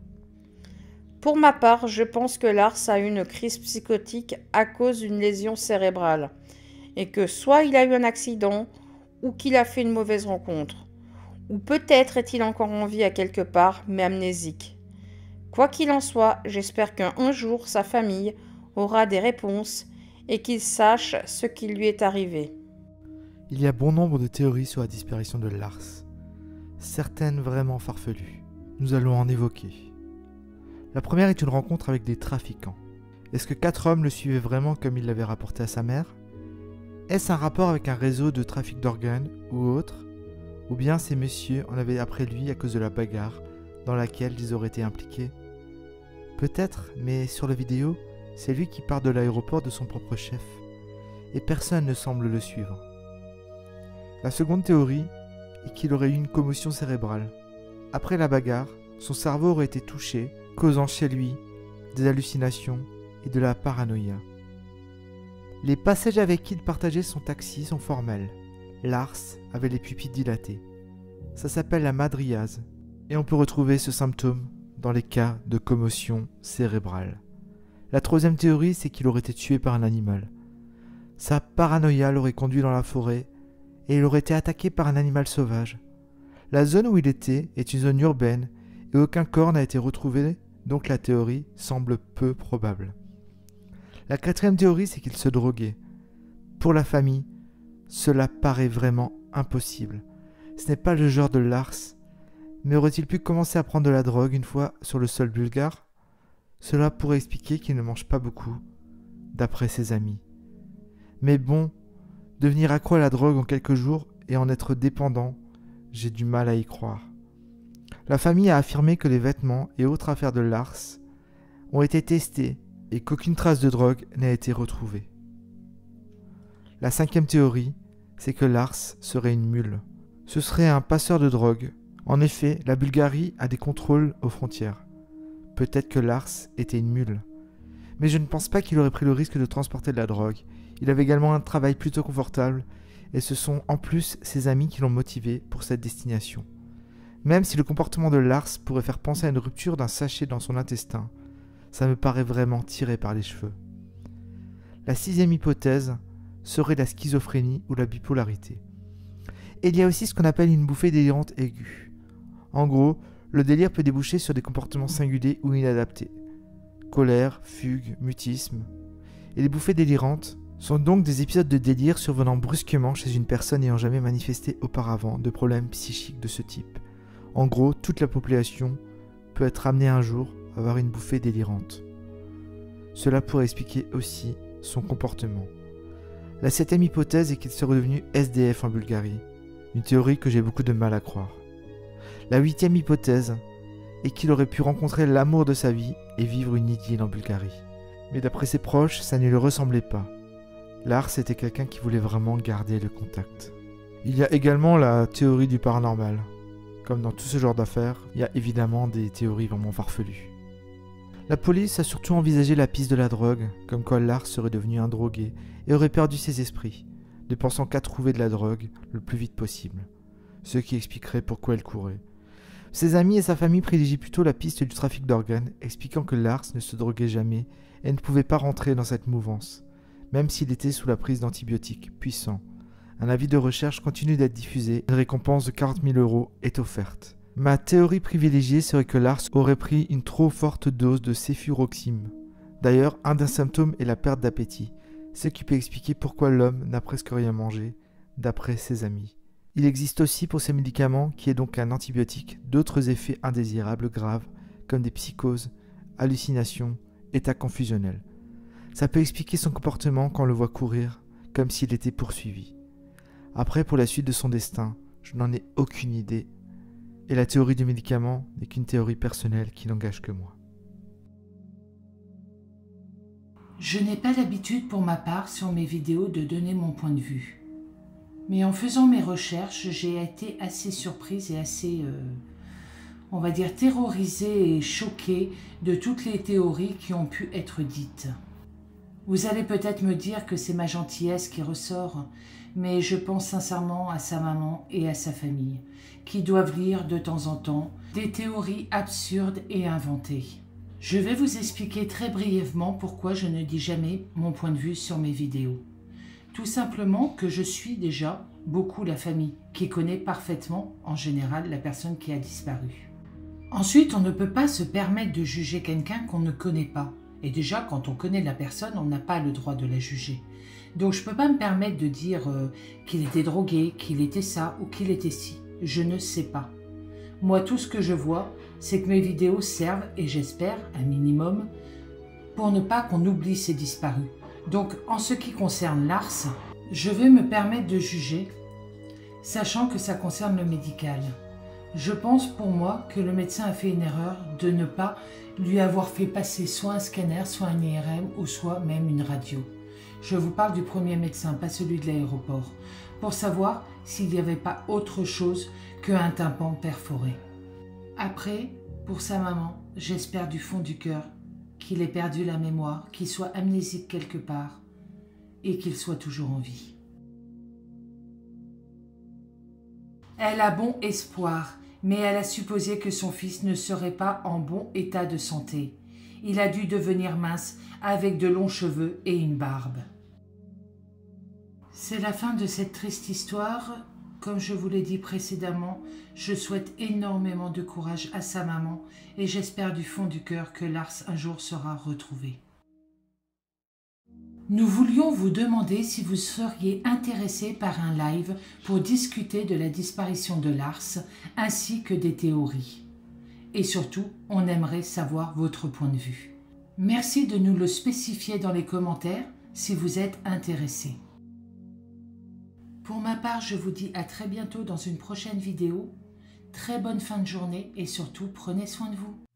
Pour ma part, je pense que Lars a eu une crise psychotique à cause d'une lésion cérébrale et que soit il a eu un accident ou qu'il a fait une mauvaise rencontre. Ou peut-être est-il encore en vie à quelque part, mais amnésique. Quoi qu'il en soit, j'espère qu'un jour sa famille aura des réponses et qu'il sache ce qui lui est arrivé. Il y a bon nombre de théories sur la disparition de Lars, certaines vraiment farfelues. Nous allons en évoquer. La première est une rencontre avec des trafiquants. Est-ce que quatre hommes le suivaient vraiment comme il l'avait rapporté à sa mère? Est-ce un rapport avec un réseau de trafic d'organes ou autre? Ou bien ces messieurs en avaient après lui à cause de la bagarre dans laquelle ils auraient été impliqués? Peut-être, mais sur la vidéo, c'est lui qui part de l'aéroport de son propre chef, et personne ne semble le suivre. La seconde théorie est qu'il aurait eu une commotion cérébrale. Après la bagarre, son cerveau aurait été touché, causant chez lui des hallucinations et de la paranoïa. Les passagers avec qui il partageait son taxi sont formels. Lars avait les pupilles dilatées. Ça s'appelle la madriase, et on peut retrouver ce symptôme dans les cas de commotion cérébrale. La troisième théorie, c'est qu'il aurait été tué par un animal. Sa paranoïa l'aurait conduit dans la forêt, et il aurait été attaqué par un animal sauvage. La zone où il était est une zone urbaine, et aucun corps n'a été retrouvé, donc la théorie semble peu probable. La quatrième théorie, c'est qu'il se droguait. Pour la famille, cela paraît vraiment impossible. Ce n'est pas le genre de Lars, mais aurait-il pu commencer à prendre de la drogue une fois sur le sol bulgare? Cela pourrait expliquer qu'il ne mange pas beaucoup, d'après ses amis. Mais bon, devenir accro à la drogue en quelques jours et en être dépendant, j'ai du mal à y croire. La famille a affirmé que les vêtements et autres affaires de Lars ont été testés et qu'aucune trace de drogue n'a été retrouvée. La cinquième théorie, c'est que Lars serait une mule. Ce serait un passeur de drogue. En effet, la Bulgarie a des contrôles aux frontières. Peut-être que Lars était une mule. Mais je ne pense pas qu'il aurait pris le risque de transporter de la drogue. Il avait également un travail plutôt confortable, et ce sont en plus ses amis qui l'ont motivé pour cette destination. Même si le comportement de Lars pourrait faire penser à une rupture d'un sachet dans son intestin, ça me paraît vraiment tiré par les cheveux. La sixième hypothèse serait la schizophrénie ou la bipolarité. Et il y a aussi ce qu'on appelle une bouffée délirante aiguë. En gros, le délire peut déboucher sur des comportements singuliers ou inadaptés. Colère, fugue, mutisme. Et les bouffées délirantes sont donc des épisodes de délire survenant brusquement chez une personne n'ayant jamais manifesté auparavant de problèmes psychiques de ce type. En gros, toute la population peut être amenée un jour à avoir une bouffée délirante. Cela pourrait expliquer aussi son comportement. La septième hypothèse est qu'il serait devenu S D F en Bulgarie, une théorie que j'ai beaucoup de mal à croire. La huitième hypothèse est qu'il aurait pu rencontrer l'amour de sa vie et vivre une idylle en Bulgarie. Mais d'après ses proches, ça ne lui ressemblait pas. Lars était quelqu'un qui voulait vraiment garder le contact. Il y a également la théorie du paranormal. Comme dans tout ce genre d'affaires, il y a évidemment des théories vraiment farfelues. La police a surtout envisagé la piste de la drogue, comme quoi Lars serait devenu un drogué et aurait perdu ses esprits, ne pensant qu'à trouver de la drogue le plus vite possible, ce qui expliquerait pourquoi elle courait. Ses amis et sa famille privilégient plutôt la piste du trafic d'organes, expliquant que Lars ne se droguait jamais et ne pouvait pas rentrer dans cette mouvance, même s'il était sous la prise d'antibiotiques puissants. Un avis de recherche continue d'être diffusé, une récompense de quarante mille euros est offerte. Ma théorie privilégiée serait que Lars aurait pris une trop forte dose de céfuroxime. D'ailleurs, un des symptômes est la perte d'appétit, ce qui peut expliquer pourquoi l'homme n'a presque rien mangé, d'après ses amis. Il existe aussi pour ces médicaments, qui est donc un antibiotique, d'autres effets indésirables graves, comme des psychoses, hallucinations, états confusionnels. Ça peut expliquer son comportement quand on le voit courir, comme s'il était poursuivi. Après, pour la suite de son destin, je n'en ai aucune idée, et la théorie du médicament n'est qu'une théorie personnelle qui n'engage que moi. Je n'ai pas l'habitude pour ma part sur mes vidéos de donner mon point de vue. Mais en faisant mes recherches, j'ai été assez surprise et assez, euh, on va dire, terrorisée et choquée de toutes les théories qui ont pu être dites. Vous allez peut-être me dire que c'est ma gentillesse qui ressort, mais je pense sincèrement à sa maman et à sa famille, qui doivent lire de temps en temps des théories absurdes et inventées. Je vais vous expliquer très brièvement pourquoi je ne dis jamais mon point de vue sur mes vidéos. Tout simplement que je suis déjà beaucoup la famille, qui connaît parfaitement, en général, la personne qui a disparu. Ensuite, on ne peut pas se permettre de juger quelqu'un qu'on ne connaît pas. Et déjà, quand on connaît la personne, on n'a pas le droit de la juger. Donc je ne peux pas me permettre de dire euh, qu'il était drogué, qu'il était ça ou qu'il était ci. Je ne sais pas. Moi, tout ce que je vois, c'est que mes vidéos servent, et j'espère, un minimum, pour ne pas qu'on oublie ces disparus. Donc, en ce qui concerne l'Ars, je vais me permettre de juger, sachant que ça concerne le médical. Je pense pour moi que le médecin a fait une erreur de ne pas lui avoir fait passer soit un scanner, soit un I R M ou soit même une radio. Je vous parle du premier médecin, pas celui de l'aéroport, pour savoir s'il n'y avait pas autre chose qu'un tympan perforé. Après, pour sa maman, j'espère du fond du cœur qu'il ait perdu la mémoire, qu'il soit amnésique quelque part et qu'il soit toujours en vie. Elle a bon espoir, mais elle a supposé que son fils ne serait pas en bon état de santé. Il a dû devenir mince avec de longs cheveux et une barbe. C'est la fin de cette triste histoire. Comme je vous l'ai dit précédemment, je souhaite énormément de courage à sa maman et j'espère du fond du cœur que Lars un jour sera retrouvé. Nous voulions vous demander si vous seriez intéressé par un live pour discuter de la disparition de Lars ainsi que des théories. Et surtout, on aimerait savoir votre point de vue. Merci de nous le spécifier dans les commentaires si vous êtes intéressé. Pour ma part, je vous dis à très bientôt dans une prochaine vidéo. Très bonne fin de journée et surtout, prenez soin de vous.